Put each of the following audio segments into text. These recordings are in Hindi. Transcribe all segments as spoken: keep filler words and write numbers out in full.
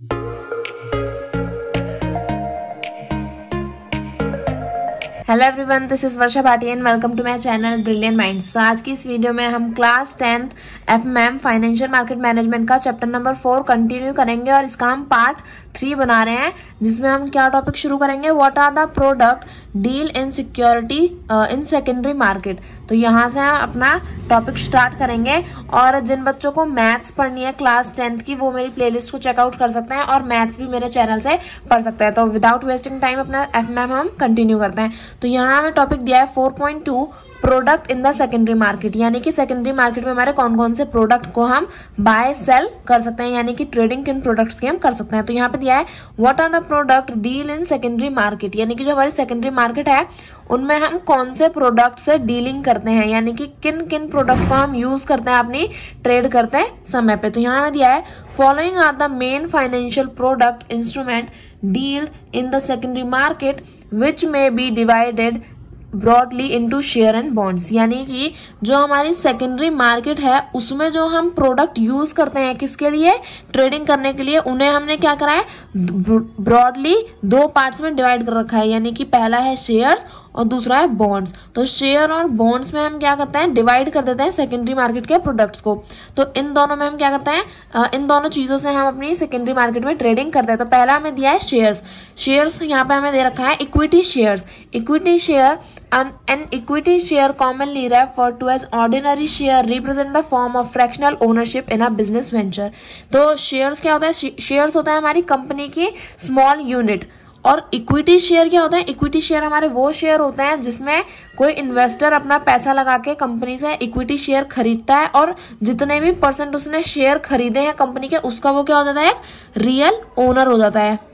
Hello everyone, this is Varsha Bhatia and welcome to my channel brilliant minds. तो आज की इस वीडियो में हम class tenth FMM financial market management का चैप्टर नंबर फोर कंटिन्यू करेंगे और इसका हम पार्ट थ्री बना रहे हैं, जिसमें हम क्या टॉपिक शुरू करेंगे, what are the product deal in security in secondary market. तो यहाँ से हम अपना टॉपिक स्टार्ट करेंगे और जिन बच्चों को मैथ्स पढ़नी है क्लास टेंथ की, वो मेरी प्लेलिस्ट को चेकआउट कर सकते हैं और मैथ्स भी मेरे चैनल से पढ़ सकते हैं। तो विदाउट वेस्टिंग टाइम अपना एफएमएम हम कंटिन्यू करते हैं। तो यहाँ हमें टॉपिक दिया है four point two product in the secondary market, यानी कि सेकेंडरी मार्केट में हमारे कौन कौन से प्रोडक्ट को हम बाय सेल कर सकते हैं, यानी कि ट्रेडिंग किन प्रोडक्ट्स की हम कर सकते हैं। तो यहाँ पे दिया है what are the product deal in secondary market, यानी कि जो हमारी सेकेंडरी मार्केट है उनमें हम कौन से प्रोडक्ट से डीलिंग करते हैं, यानी कि किन किन प्रोडक्ट को हम यूज करते हैं अपनी ट्रेड करते समय पे। तो यहाँ में दिया है following are the main financial product instrument deal in the secondary market which may be divided broadly into share and bonds, यानी कि जो हमारी सेकेंडरी मार्केट है उसमें जो हम प्रोडक्ट यूज करते हैं किसके लिए, ट्रेडिंग करने के लिए, उन्हें हमने क्या करा है, ब्रॉडली दो पार्ट्स में डिवाइड कर रखा है, यानी कि पहला है शेयर्स और दूसरा है बॉन्ड्स। तो शेयर और बॉन्ड्स में हम क्या करते हैं, डिवाइड कर देते हैं सेकेंडरी मार्केट के प्रोडक्ट्स को। तो इन दोनों में हम क्या करते हैं, इन दोनों चीजों से हम अपनी सेकेंडरी मार्केट में ट्रेडिंग करते हैं। तो पहला हमें दिया है शेयर्स। शेयर्स यहाँ पे हमें दे रखा है equity shares. Equity share an equity share commonly referred to as ordinary share represent the form of fractional ownership in a business venture. तो शेयर्स क्या होता है, शेयर्स होता है हमारी कंपनी की स्मॉल यूनिट। और इक्विटी शेयर क्या होता है, इक्विटी शेयर हमारे वो शेयर होते हैं जिसमें कोई इन्वेस्टर अपना पैसा लगा के कंपनी से इक्विटी शेयर खरीदता है और जितने भी परसेंट उसने शेयर खरीदे हैं कंपनी के, उसका वो क्या हो जाता है, एक रियल ओनर हो जाता है।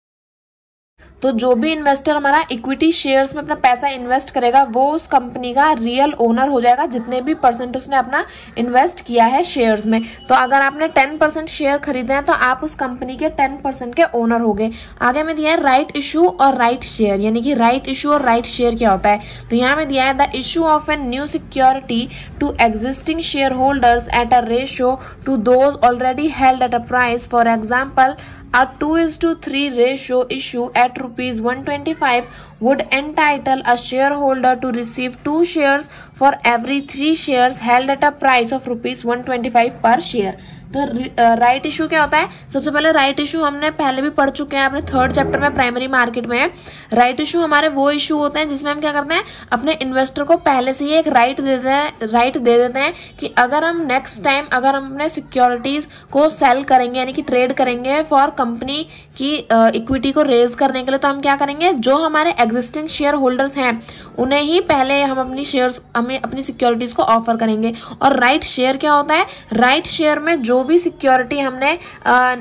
तो जो भी इन्वेस्टर हमारा इक्विटी शेयर्स में अपना पैसा इन्वेस्ट करेगा वो उस कंपनी का रियल ओनर हो जाएगा, जितने भी परसेंट उसने अपना इन्वेस्ट किया है शेयर्स में। तो अगर आपने टेन परसेंट शेयर खरीदे हैं तो आप उस कंपनी के टेन परसेंट के ओनर हो गए। आगे में दिया है राइट इशू और राइट शेयर, यानी कि राइट इशू और राइट शेयर क्या होता है। तो यहाँ में दिया है the issue of an new security to existing share holders at a ratio to those already held at a price. For example, a two is to three ratio issue at rupees one twenty-five would entitle a shareholder to receive two shares for every three shares held at a price of rupees one twenty-five per share। तो राइट इशू क्या होता है, सबसे पहले राइट इशू हमने पहले भी पढ़ चुके हैं अपने थर्ड चैप्टर में प्राइमरी मार्केट में। राइट इशू हमारे वो इशू होते हैं जिसमें हम क्या करते हैं, अपने इन्वेस्टर को पहले से ही एक राइट दे देते हैं राइट दे देते हैं कि अगर हम नेक्स्ट टाइम अगर हम अपने सिक्योरिटीज को सेल करेंगे, यानी कि ट्रेड करेंगे फॉर कंपनी की इक्विटी को रेज करने के लिए, तो हम क्या करेंगे, जो हमारे एग्जिस्टिंग शेयर होल्डर्स हैं उन्हें ही पहले हम अपनी शेयर्स हमें अपनी सिक्योरिटीज को ऑफर करेंगे। और राइट शेयर क्या होता है, राइट शेयर में जो भी सिक्योरिटी हमने आ,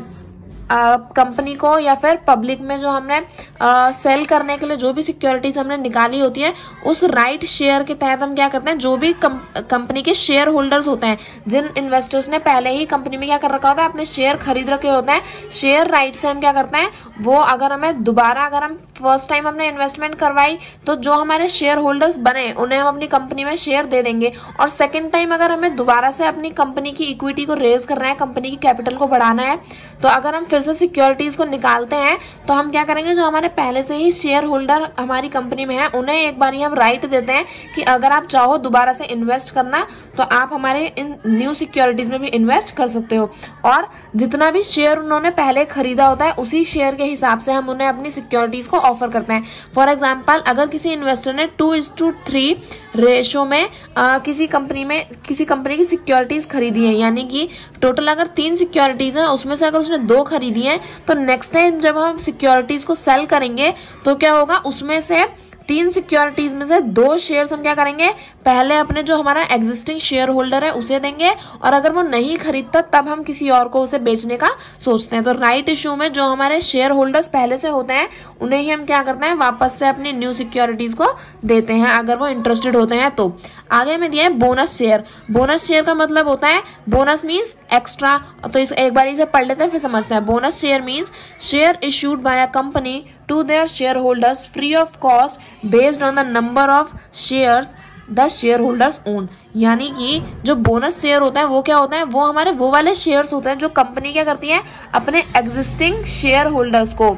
कंपनी को या फिर पब्लिक में जो हमने आ, सेल करने के लिए जो भी सिक्योरिटीज हमने निकाली होती है, उस राइट शेयर के तहत हम क्या करते हैं, जो भी कंपनी के शेयर होल्डर्स होते हैं, जिन इन्वेस्टर्स ने पहले ही कंपनी में क्या कर रखा होता है, अपने शेयर खरीद रखे होते हैं, शेयर राइट से हम क्या करते हैं, वो अगर हमें दोबारा अगर हम फर्स्ट टाइम हमने इन्वेस्टमेंट करवाई तो जो हमारे शेयर होल्डर्स बने उन्हें हम अपनी कंपनी में शेयर दे देंगे। और सेकेंड टाइम अगर हमें दोबारा से अपनी कंपनी की इक्विटी को रेज करना है, कंपनी की कैपिटल को बढ़ाना है, तो अगर हम फिर से सिक्योरिटीज को निकालते हैं तो हम क्या करेंगे, जो हमारे पहले से ही शेयर होल्डर हमारी कंपनी में है उन्हें एक बार ही हम राइट देते हैं कि अगर आप चाहो दोबारा से इन्वेस्ट करना तो आप हमारे इन न्यू सिक्योरिटीज में भी इन्वेस्ट कर सकते हो। और जितना भी शेयर उन्होंने पहले खरीदा होता है उसी शेयर के हिसाब से हम उन्हें अपनी सिक्योरिटीज को ऑफर करते हैं। फॉर एग्जाम्पल, अगर किसी इन्वेस्टर ने two is two three ratio में आ, किसी कंपनी में किसी कंपनी की सिक्योरिटीज खरीदी है, यानी कि टोटल अगर तीन सिक्योरिटीज हैं उसमें से अगर उसने दो खरीदी हैं, तो नेक्स्ट टाइम जब हम सिक्योरिटीज को सेल करेंगे तो क्या होगा, उसमें से तीन सिक्योरिटीज में से दो शेयर्स हम क्या करेंगे, पहले अपने जो हमारा एग्जिस्टिंग शेयर होल्डर है उसे देंगे, और अगर वो नहीं खरीदता तब हम किसी और को उसे बेचने का सोचते हैं। तो राइट इशू में जो हमारे शेयर होल्डर्स पहले से होते हैं उन्हें ही हम क्या करते हैं, वापस से अपनी न्यू सिक्योरिटीज को देते हैं अगर वो इंटरेस्टेड होते हैं तो। आगे में दिया है बोनस शेयर। बोनस शेयर का मतलब होता है, बोनस मीन्स एक्स्ट्रा। तो इस एक बार इसे पढ़ लेते हैं फिर समझते हैं। Bonus share means share issued by a company to their shareholders free of cost based on the number of shares the share holders own. यानी कि जो बोनस शेयर होता है वो क्या होता है, वो हमारे वो वाले शेयर्स होते हैं जो कंपनी क्या करती है अपने एग्जिस्टिंग शेयर होल्डर्स को,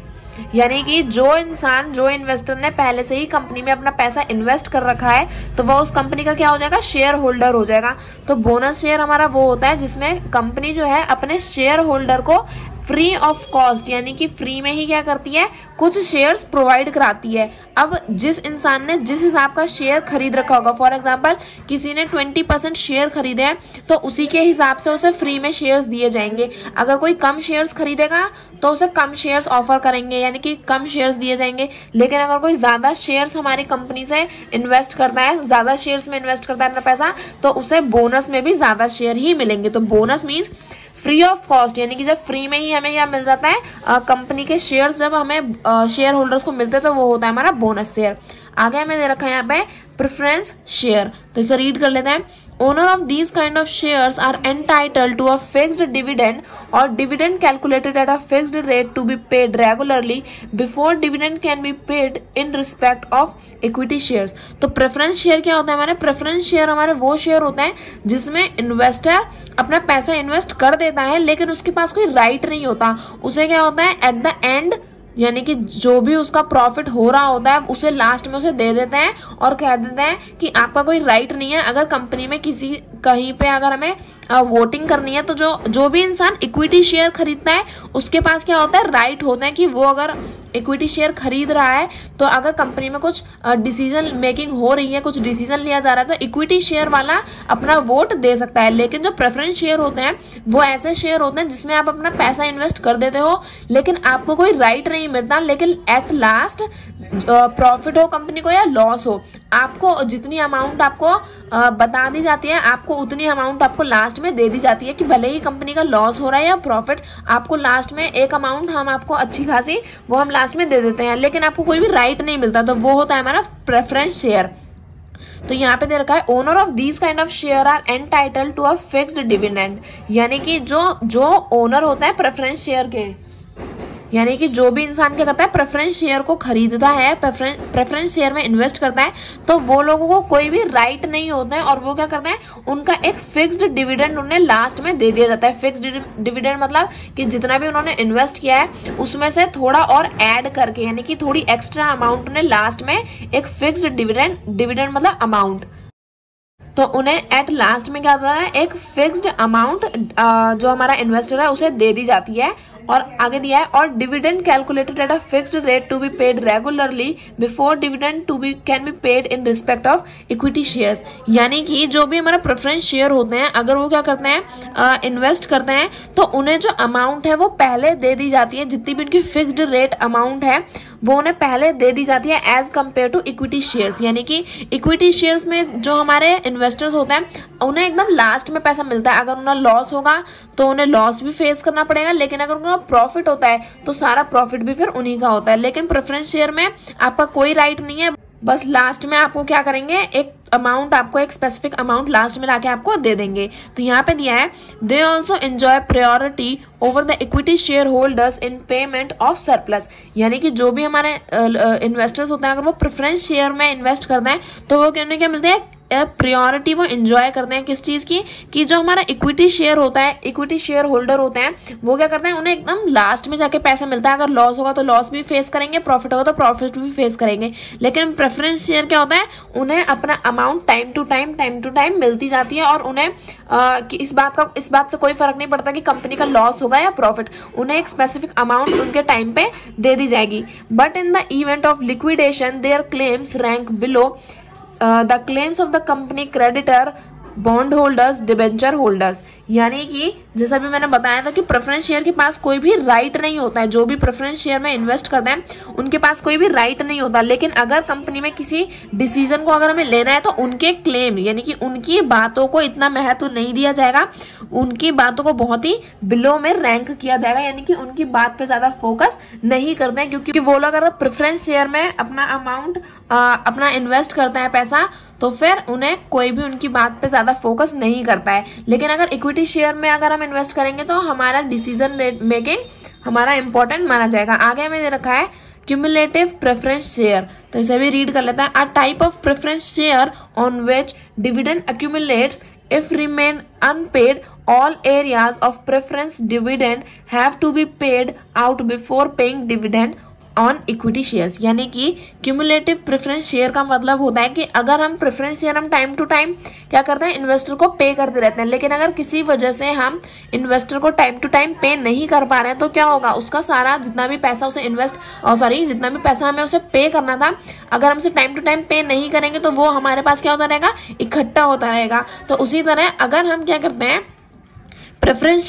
यानी कि जो इंसान जो इन्वेस्टर ने पहले से ही कंपनी में अपना पैसा इन्वेस्ट कर रखा है तो वह उस कंपनी का क्या हो जाएगा, शेयर होल्डर हो जाएगा। तो बोनस शेयर हमारा वो होता है जिसमें कंपनी जो है अपने शेयर होल्डर को फ्री ऑफ कॉस्ट यानी कि फ्री में ही क्या करती है, कुछ शेयर्स प्रोवाइड कराती है। अब जिस इंसान ने जिस हिसाब का शेयर खरीद रखा होगा, फॉर एग्जांपल किसी ने ट्वेंटी परसेंट शेयर खरीदे हैं तो उसी के हिसाब से उसे फ्री में शेयर्स दिए जाएंगे। अगर कोई कम शेयर्स खरीदेगा तो उसे कम शेयर्स ऑफर करेंगे यानी कि कम शेयर्स दिए जाएंगे। लेकिन अगर कोई ज्यादा शेयर्स हमारी कंपनी से इन्वेस्ट करता है, ज्यादा शेयर्स में इन्वेस्ट करता है अपना पैसा, तो उसे बोनस में भी ज्यादा शेयर ही मिलेंगे। तो bonus means free of cost, यानी कि जब फ्री में ही हमें क्या मिल जाता है, कंपनी के शेयर्स जब हमें शेयर होल्डर्स को मिलते हैं तो वो होता है हमारा बोनस शेयर। आगे हमें दे रखा है यहाँ पे प्रेफरेंस शेयर, तो इसे रीड कर लेते हैं। Owner of these kind of shares are entitled to a fixed dividend और dividend calculated at a fixed rate to be paid regularly before dividend can be paid in respect of equity shares. तो प्रेफरेंस शेयर क्या होता है हमारे, प्रेफरेंस शेयर हमारे वो शेयर होते हैं जिसमें इन्वेस्टर अपना पैसा इन्वेस्ट कर देता है लेकिन उसके पास कोई राइट नहीं होता। उसे क्या होता है, एट द एंड यानी कि जो भी उसका प्रॉफिट हो रहा होता है उसे लास्ट में उसे दे देते हैं और कह देते हैं कि आपका कोई राइट नहीं है। अगर कंपनी में किसी कहीं पे अगर हमें वोटिंग करनी है तो जो जो भी इंसान इक्विटी शेयर खरीदता है उसके पास क्या होता है, राइट होता है कि वो अगर इक्विटी शेयर खरीद रहा है तो अगर कंपनी में कुछ डिसीजन मेकिंग हो रही है, कुछ डिसीजन लिया जा रहा है तो इक्विटी शेयर वाला अपना वोट दे सकता है। लेकिन जो प्रेफरेंस शेयर होते हैं वो ऐसे शेयर होते हैं जिसमें आप अपना पैसा इन्वेस्ट कर देते हो लेकिन आपको कोई राइट नहीं मिलता, लेकिन एट लास्ट प्रॉफिट हो कंपनी को या लॉस हो, आपको जितनी अमाउंट आपको बता दी जाती है आपको उतनी अमाउंट आपको लास्ट में दे दी जाती है कि भले ही कंपनी का लॉस हो रहा है या प्रॉफिट, आपको लास्ट में एक अमाउंट हम आपको अच्छी खासी वो हम लास्ट में दे देते हैं, लेकिन आपको कोई भी राइट नहीं मिलता। तो वो होता है हमारा प्रेफरेंस शेयर। तो यहाँ पे दे रखा है owner of these kind of share are entitled to a fixed dividend, यानी कि जो जो ओनर होता है प्रेफरेंस शेयर के, यानी कि जो भी इंसान क्या करता है प्रेफरेंस शेयर को खरीदता है, प्रेफरेंस प्रेफरेंस शेयर में इन्वेस्ट करता है तो वो लोगों को कोई भी राइट नहीं होता है और वो क्या करते हैं, उनका एक फिक्स्ड डिविडेंड उन्हें लास्ट में दे दिया जाता है। फिक्स्ड डिविडेंड मतलब कि जितना भी उन्होंने इन्वेस्ट किया है उसमें से थोड़ा और ऐड करके, यानी कि थोड़ी एक्स्ट्रा अमाउंट उन्हें लास्ट में एक फिक्स्ड डिविडेंड, डिविडेंड मतलब अमाउंट, तो उन्हें एट लास्ट में क्या होता है, एक फिक्स्ड अमाउंट जो हमारा इन्वेस्टर है उसे दे दी जाती है। और आगे दिया है और dividend calculated at a fixed rate to be paid regularly before dividend to be can be paid in respect of equity shares, यानी कि जो भी हमारा प्रेफरेंस शेयर होते हैं अगर वो क्या करते हैं, इन्वेस्ट करते हैं तो उन्हें जो अमाउंट है वो पहले दे दी जाती है, जितनी भी उनकी फिक्स्ड रेट अमाउंट है वो उन्हें पहले दे दी जाती है as compare to equity shares. यानी कि इक्विटी शेयर्स में जो हमारे इन्वेस्टर्स होते हैं उन्हें एकदम लास्ट में पैसा मिलता है, अगर उन्हें लॉस होगा तो उन्हें लॉस भी फेस करना पड़ेगा, लेकिन अगर उन्हें प्रॉफिट होता है तो सारा प्रॉफिट भी फिर उन्हीं का होता है। लेकिन प्रेफरेंस शेयर में आपका कोई राइट नहीं है, बस लास्ट में आपको क्या करेंगे, एक अमाउंट आपको एक स्पेसिफिक अमाउंट लास्ट में लाके आपको दे देंगे। तो यहाँ पे दिया है they also enjoy priority over the equity share holders in payment of surplus, यानी कि जो भी हमारे इन्वेस्टर्स होते हैं अगर वो प्रेफरेंस शेयर में इन्वेस्ट करते हैं तो वो क्या क्या मिलते हैं, प्रायोरिटी वो एंजॉय करते हैं किस चीज की, कि जो हमारा इक्विटी शेयर होता है, इक्विटी शेयर होल्डर होते हैं वो क्या करते हैं, उन्हें एकदम लास्ट में जाके पैसा मिलता है। अगर लॉस होगा तो लॉस भी फेस करेंगे, प्रॉफिट होगा तो प्रॉफिट भी फेस करेंगे। लेकिन प्रेफरेंस शेयर क्या होता है, उन्हें अपना amount time to time time to time मिलती जाती है और उन्हें आ, कि इस बात का इस बात से कोई फर्क नहीं पड़ता कि कंपनी का लॉस होगा या प्रॉफिट, उन्हें एक स्पेसिफिक अमाउंट उनके टाइम पे दे दी जाएगी। But in the event of liquidation their claims rank below the claims of the company creditor, bond holders, debenture holders, यानी कि जैसा भी मैंने बताया था कि प्रेफरेंस शेयर के पास कोई भी राइट नहीं होता है, जो भी प्रेफरेंस शेयर में इन्वेस्ट करते हैं उनके पास कोई भी राइट नहीं होता। लेकिन अगर कंपनी में किसी डिसीजन को अगर हमें लेना है तो उनके क्लेम यानी कि उनकी बातों को इतना महत्व नहीं दिया जाएगा, उनकी बातों को बहुत ही बिलो में रैंक किया जाएगा, यानी कि उनकी बात पे ज्यादा फोकस नहीं करते हैं, क्योंकि वो लोग अगर प्रेफरेंस शेयर में अपना अमाउंट अपना इन्वेस्ट करते हैं पैसा तो फिर उन्हें कोई भी उनकी बात पे ज्यादा फोकस नहीं करता है। लेकिन अगर इक्विटी शेयर में अगर हम इन्वेस्ट करेंगे तो हमारा डिसीजन मेकिंग हमारा इंपॉर्टेंट माना जाएगा। आगे हमें दे रखा है क्यूमुलेटिव प्रेफरेंस शेयर, तो इसे भी रीड कर लेते हैं। A type of preference share on which dividend accumulates if remain unpaid, all areas of preference dividend have to be paid out before paying dividend on equity shares. यानी कि क्यूमुलेटिव प्रेफरेंस शेयर का मतलब होता है कि अगर हम प्रेफरेंस शेयर हम टाइम टू टाइम क्या करते हैं, इन्वेस्टर को पे करते रहते हैं, लेकिन अगर किसी वजह से हम इन्वेस्टर को टाइम टू टाइम पे नहीं कर पा रहे हैं तो क्या होगा, उसका सारा जितना भी पैसा उसे इन्वेस्ट सॉरी जितना भी पैसा हमें उसे पे करना था, अगर हम उसे टाइम टू टाइम पे नहीं करेंगे तो वो हमारे पास क्या होता रहेगा, इकट्ठा होता रहेगा। तो उसी तरह अगर हम क्या करते हैं, प्रेफरेंस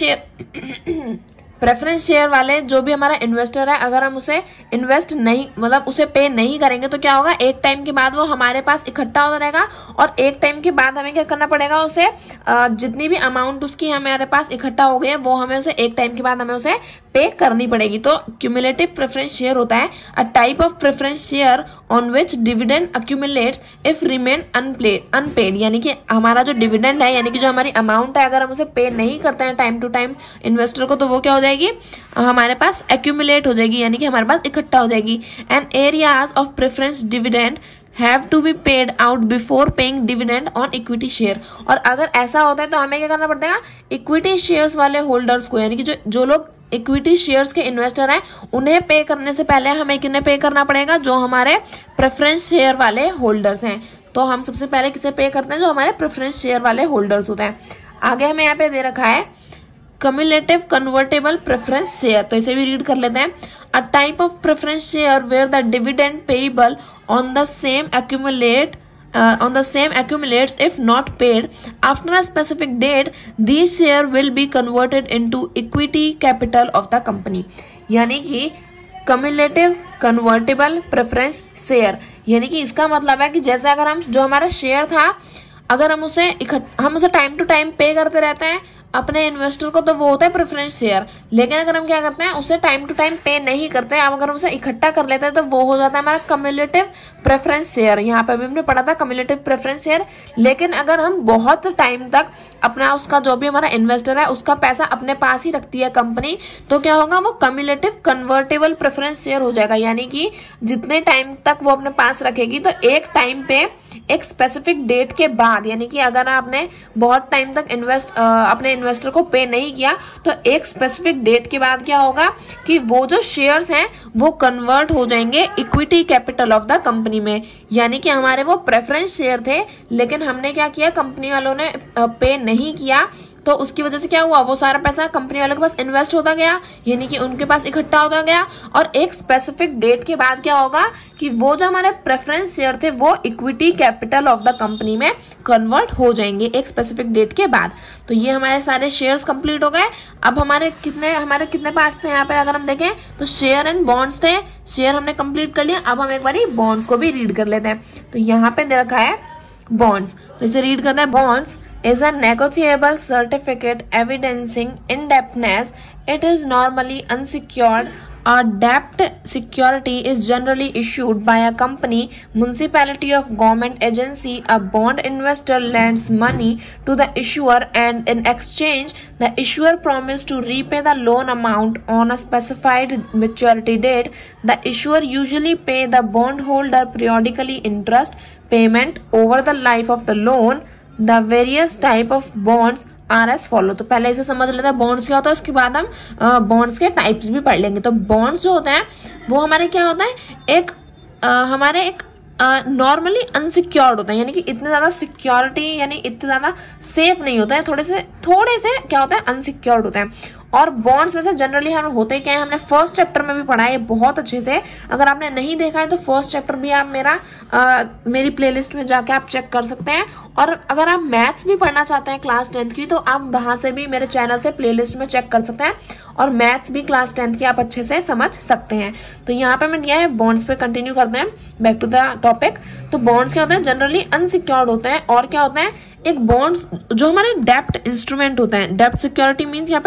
शेयर प्रेफरेंस शेयर वाले जो भी हमारा इन्वेस्टर है, अगर हम उसे इन्वेस्ट नहीं मतलब उसे पे नहीं करेंगे तो क्या होगा, एक टाइम के बाद वो हमारे पास इकट्ठा होता रहेगा और एक टाइम के बाद हमें क्या करना पड़ेगा, उसे जितनी भी अमाउंट उसकी हमारे पास इकट्ठा हो गई है वो हमें उसे एक टाइम के बाद हमें उसे पे करनी पड़ेगी। तो क्यूमुलेटिव प्रेफरेंस शेयर होता है a type of preference share on which dividend accumulates if remain unpaid unpaid, यानी कि हमारा जो डिविडेंड है यानी कि जो हमारी अमाउंट है अगर हम उसे पे नहीं करते हैं टाइम टू टाइम इन्वेस्टर को तो वो क्या हो जाएगी, हमारे पास एक्यूमुलेट हो जाएगी, यानी कि हमारे पास इकट्ठा हो जाएगी। And arrears of preference dividend have to be paid out before paying dividend on equity share. और अगर ऐसा होता है तो हमें क्या करना पड़ता है, इक्विटी शेयर्स वाले होल्डर्स को, यानी कि जो जो लोग इक्विटी शेयर्स के इन्वेस्टर हैं उन्हें पे करने से पहले हमें किन्हें पे करना पड़ेगा, जो हमारे प्रेफरेंस शेयर वाले होल्डर्स हैं। तो हम सबसे पहले किसे पे करते हैं, जो हमारे प्रेफरेंस शेयर वाले होल्डर्स होते हैं। आगे हमें यहाँ पे दे रखा है cumulative convertible preference share, तो इसे भी रीड कर लेते हैं। A type of preference share where the dividend payable on the same accumulate uh, on the same accumulates if not paid after a specific date, these share will be converted into equity capital of the company। यानी कि cumulative convertible preference share, यानी कि इसका मतलब है कि जैसे अगर हम जो हमारा शेयर था अगर हम उसे इकट्ठा हम उसे टाइम टू टाइम पे करते रहते हैं अपने इन्वेस्टर को तो वो होता है प्रेफरेंस शेयर, लेकिन अगर हम क्या करते हैं उसे टाइम टू टाइम पे नहीं करते हैं, अब अगर हम उसे इकट्ठा कर लेते हैं तो वो हो जाता है हमारा कम्युलेटिव प्रेफरेंस शेयर। यहाँ पे भी हमने पढ़ा था कम्युलेटिव प्रेफरेंस शेयर। लेकिन अगर हम बहुत टाइम तक अपना उसका जो भी हमारा इन्वेस्टर है उसका पैसा अपने पास ही रखती है कंपनी, तो क्या होगा, वो कम्युलेटिव कन्वर्टेबल प्रेफरेंस शेयर हो जाएगा। यानी कि जितने टाइम तक वो अपने पास रखेगी तो एक टाइम पे एक स्पेसिफिक डेट के बाद, यानी कि अगर आपने बहुत टाइम तक इन्वेस्ट अपने इन्वेस्टर को पे नहीं किया तो एक स्पेसिफिक डेट के बाद क्या होगा कि वो जो शेयर्स हैं वो कन्वर्ट हो जाएंगे equity capital of the company में। यानी कि हमारे वो प्रेफरेंस शेयर थे लेकिन हमने क्या किया, कंपनी वालों ने पे नहीं किया तो उसकी वजह से क्या हुआ, वो सारा पैसा कंपनी वालों के पास इन्वेस्ट होता गया, यानी कि उनके पास इकट्ठा होता गया और एक स्पेसिफिक डेट के बाद क्या होगा कि वो जो हमारे प्रेफरेंस शेयर थे वो equity capital of the company में कन्वर्ट हो जाएंगे एक स्पेसिफिक डेट के बाद। तो ये हमारे सारे शेयर्स कंप्लीट हो गए। अब हमारे कितने हमारे कितने पार्ट्स थे यहाँ पे अगर हम देखें तो शेयर एंड बॉन्ड्स थे, शेयर हमने कंप्लीट कर लिया। अब हम एक बार बॉन्ड्स को भी रीड कर लेते हैं। तो यहाँ पे दे रखा है बॉन्ड्स, तो इसे रीड करते हैं। Bonds is a negotiable certificate evidencing indebtedness. It is normally unsecured. A debt security is generally issued by a company, municipality of government agency. A bond investor lends money to the issuer and in exchange the issuer promises to repay the loan amount on a specified maturity date. The issuer usually pay the bondholder periodically interest payment over the life of the loan. The various type of bonds are as follow. तो पहले इसे समझ लेते हैं बॉन्ड्स क्या होता है, उसके बाद हम बॉन्ड्स के टाइप्स भी पढ़ लेंगे। तो बॉन्ड्स जो होते हैं वो हमारे क्या होता है, एक आ, हमारे एक नॉर्मली अनसिक्योर्ड होता है, यानी कि इतने ज्यादा सिक्योरिटी यानी इतने ज्यादा सेफ नहीं होता है, थोड़े से थोड़े से क्या होता है अनसिक्योर्ड होता है। और बॉन्ड्स वैसे जनरली हम होते क्या है, हमने फर्स्ट चैप्टर में भी पढ़ा है बहुत अच्छे से। अगर आपने नहीं देखा है तो फर्स्ट चैप्टर भी आप मेरा आ, मेरी प्लेलिस्ट में जाके आप चेक कर सकते हैं। और अगर आप मैथ्स भी पढ़ना चाहते हैं क्लास टेंथ की तो आप वहां से भी मेरे चैनल से प्लेलिस्ट में चेक कर सकते हैं और मैथ्स भी क्लास टेंथ की आप अच्छे से समझ सकते हैं। तो यहाँ पे मैं दिया है बॉन्ड्स पे कंटिन्यू करते हैं, बैक टू द टॉपिक। तो बॉन्ड्स क्या होते हैं, जनरली अनसिक्योर्ड होते हैं। और क्या होता है, एक बॉन्ड्स जो हमारे डेप्ट इंस्ट्रूमेंट होते हैं, डेप्ट सिक्योरिटी मीन्स यहाँ पे डेप्ट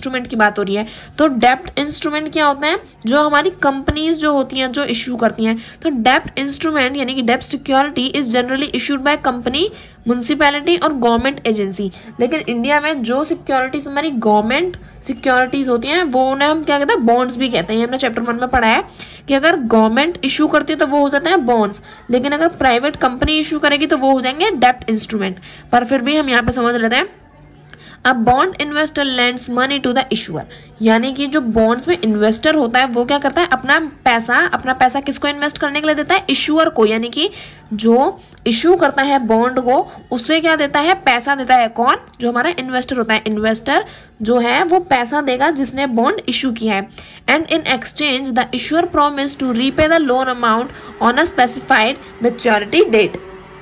इंस्ट्रूमेंट की बात हो रही है। तो डेब्ट इंस्ट्रूमेंट क्या होता है, जो हमारी कंपनीज जो होती हैं जो इश्यू करती हैं। तो डेब्ट इंस्ट्रूमेंट यानी कि डेब्ट security is generally issued by company, municipality और गवर्नमेंट एजेंसी। लेकिन इंडिया में जो सिक्योरिटीज हमारी गवर्नमेंट सिक्योरिटीज होती हैं वो उन्हें हम क्या कहते हैं, बॉन्ड्स भी कहते हैं। ये हमने चैप्टर वन में पढ़ा है कि अगर गवर्नमेंट इशू करती है तो वो हो जाते हैं बॉन्ड्स, लेकिन अगर प्राइवेट कंपनी इशू करेगी तो वो हो जाएंगे डेब्ट इंस्ट्रूमेंट। पर फिर भी हम यहाँ पे समझ लेते हैं, a bond investor lends money to the issuer, यानी कि जो बॉन्ड्स में इन्वेस्टर होता है वो क्या करता है, अपना पैसा अपना पैसा किसको इन्वेस्ट करने के लिए देता है, इशूअर को, यानी कि जो इशू करता है बॉन्ड को उससे क्या देता है, पैसा देता है। कौन, जो हमारा इन्वेस्टर होता है। इन्वेस्टर जो है वो पैसा देगा जिसने बॉन्ड इशू किया है। And in exchange the issuer promise to repay the loan amount on a specified maturity date,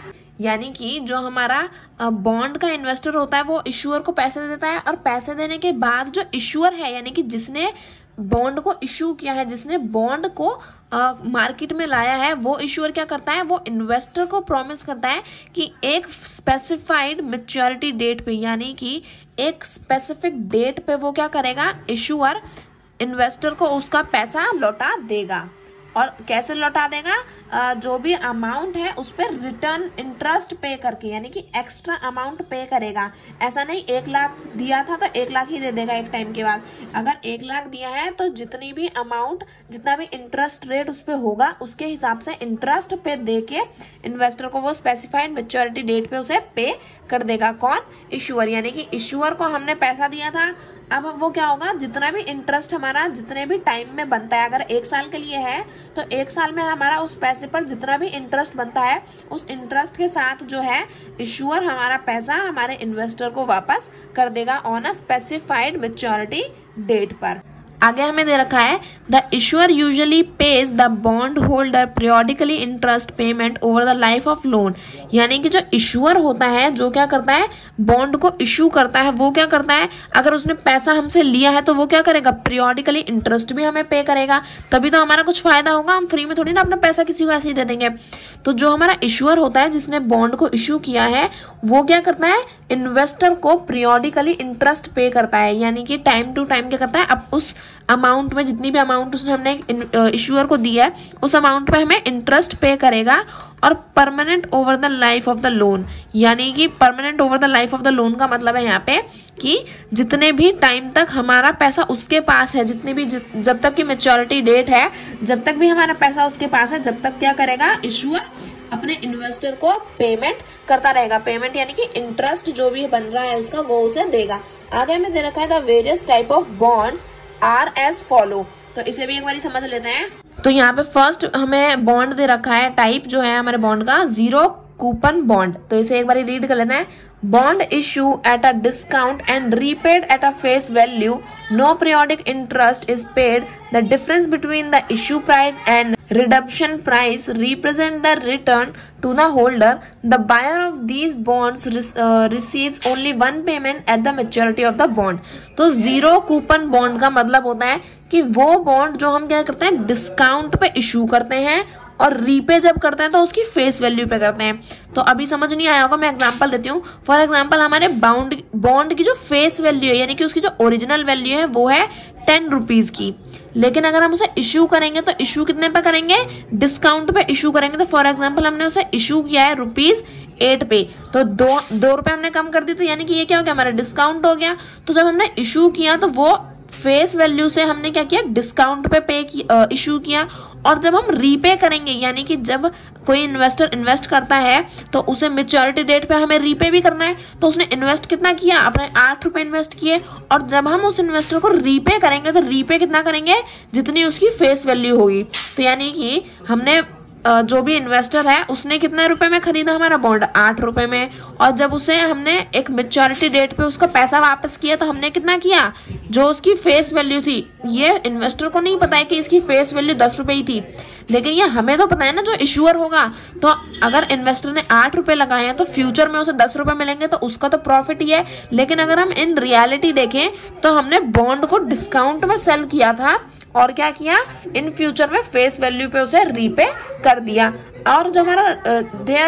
यानी कि जो हमारा बॉन्ड का इन्वेस्टर होता है वो इशूअर को पैसे देता है, और पैसे देने के बाद जो इशूअर है यानी कि जिसने बॉन्ड को इशू किया है, जिसने बॉन्ड को मार्केट में लाया है, वो इशूअर क्या करता है, वो इन्वेस्टर को प्रॉमिस करता है कि एक स्पेसिफाइड मैच्योरिटी डेट पे, यानी कि एक स्पेसिफिक डेट पे वो क्या करेगा, इशूअर इन्वेस्टर को उसका पैसा लौटा देगा। और कैसे लौटा देगा, जो भी अमाउंट है उस पर रिटर्न इंटरेस्ट पे करके, यानी कि एक्स्ट्रा अमाउंट पे करेगा। ऐसा नहीं एक लाख दिया था तो एक लाख ही दे देगा एक टाइम के बाद। अगर एक लाख दिया है तो जितनी भी अमाउंट, जितना भी इंटरेस्ट रेट उस पर होगा उसके हिसाब से इंटरेस्ट पे दे के इन्वेस्टर को वो स्पेसिफाइड मैच्योरिटी डेट पे उसे पे कर देगा। कौन, इशूअर, यानी कि इशूअर को हमने पैसा दिया था, अब वो क्या होगा, जितना भी इंटरेस्ट हमारा जितने भी टाइम में बनता है, अगर एक साल के लिए है तो एक साल में हमारा उस पैसे पर जितना भी इंटरेस्ट बनता है उस इंटरेस्ट के साथ जो है इशूअर हमारा पैसा हमारे इन्वेस्टर को वापस कर देगा on a specified maturity date पर। आगे हमें दे रखा है, the issuer usually pays the bond holder periodically interest payment over the life of loan, यानी कि जो इशूअर होता है जो क्या करता है, बॉन्ड को इशू करता है, वो क्या करता है, अगर उसने पैसा हमसे लिया है तो वो क्या करेगा, पीरियोडिकली इंटरेस्ट भी हमें पे करेगा, तभी तो हमारा कुछ फायदा होगा। हम फ्री में थोड़ी ना अपना पैसा किसी को ऐसे ही दे देंगे। तो जो हमारा इशूअर होता है जिसने बॉन्ड को इशू किया है वो क्या करता है, इन्वेस्टर को पीरियोडिकली इंटरेस्ट पे करता है, यानी कि टाइम टू टाइम क्या करता है, अब उस अमाउंट में जितनी भी अमाउंट उसने हमने इशूअर को दी है उस अमाउंट पे हमें इंटरेस्ट पे करेगा। और permanent over the life of the loan, यानी कि permanent over the life of the loan का मतलब है यहाँ पे कि जितने भी टाइम तक हमारा पैसा उसके पास है, जितनी भी जब तक की मैच्योरिटी डेट है, जब तक भी हमारा पैसा उसके पास है, जब तक क्या करेगा, इशूअर अपने इन्वेस्टर को पेमेंट करता रहेगा। पेमेंट यानी कि इंटरेस्ट जो भी बन रहा है उसका वो उसे देगा। आगे हमें दे रखा है the various type of bonds are as follow, तो इसे भी एक बार समझ लेते हैं। तो यहाँ पे फर्स्ट हमें बॉन्ड दे रखा है, टाइप जो है हमारे बॉन्ड का, जीरो कूपन बॉन्ड। तो इसे एक बार रीड कर लेते हैं। Bond issue at a discount and repaid at a face value, no periodic interest is paid, the difference between the issue price and redemption price represent the return to the holder. The buyer of these bonds uh, receives only one payment at the maturity of the bond. तो जीरो कूपन बॉन्ड का मतलब होता है कि वो बॉन्ड जो हम क्या करते हैं, डिस्काउंट पे इशू करते हैं और रीपे जब करते हैं तो उसकी फेस वैल्यू पे करते हैं। तो अभी समझ नहीं आया होगा, मैं एग्जांपल देती हूँ। फॉर एग्जांपल हमारे बाउंड बॉन्ड की जो फेस वैल्यू है यानी कि उसकी जो ओरिजिनल वैल्यू है वो है टेन रुपीज की, लेकिन अगर हम उसे इशू करेंगे तो इशू कितने पे करेंगे, डिस्काउंट पे इशू करेंगे। तो फॉर एग्जांपल हमने उसे इशू किया है रुपीज एट पे, तो दो दो रुपए हमने कम कर दी, तो यानी कि ये क्या हो गया, हमारा डिस्काउंट हो गया। तो जब हमने इशू किया तो वो फेस वैल्यू से हमने क्या किया, डिस्काउंट पे पे इशू किया। और जब हम रीपे करेंगे यानी कि जब कोई इन्वेस्टर इन्वेस्ट करता है तो उसे मैच्योरिटी डेट पे हमें रीपे भी करना है। तो उसने इन्वेस्ट कितना किया, अपने आठ रुपए इन्वेस्ट किए, और जब हम उस इन्वेस्टर को रीपे करेंगे तो रीपे कितना करेंगे, जितनी उसकी फेस वैल्यू होगी। तो यानी कि हमने जो भी इन्वेस्टर है उसने कितने रुपए में खरीदा हमारा बॉन्ड, आठ रुपए में, और जब उसे हमने एक मैच्योरिटी डेट पे उसका पैसा वापस किया तो हमने कितना किया, जो उसकी फेस वैल्यू थी। ये इन्वेस्टर को नहीं पता है कि इसकी फेस वैल्यू दस रुपए ही थी, लेकिन ये हमें तो पता है ना जो इशूअर होगा। तो अगर इन्वेस्टर ने आठ रुपए लगाए हैं तो फ्यूचर में उसे दस रुपए मिलेंगे, तो उसका तो प्रॉफिट ही है। लेकिन अगर हम इन रियलिटी देखें तो हमने बॉन्ड को डिस्काउंट में सेल किया था और क्या किया, इन फ्यूचर में फेस वैल्यू पे उसे रीपे कर दिया। और जो हमारा there is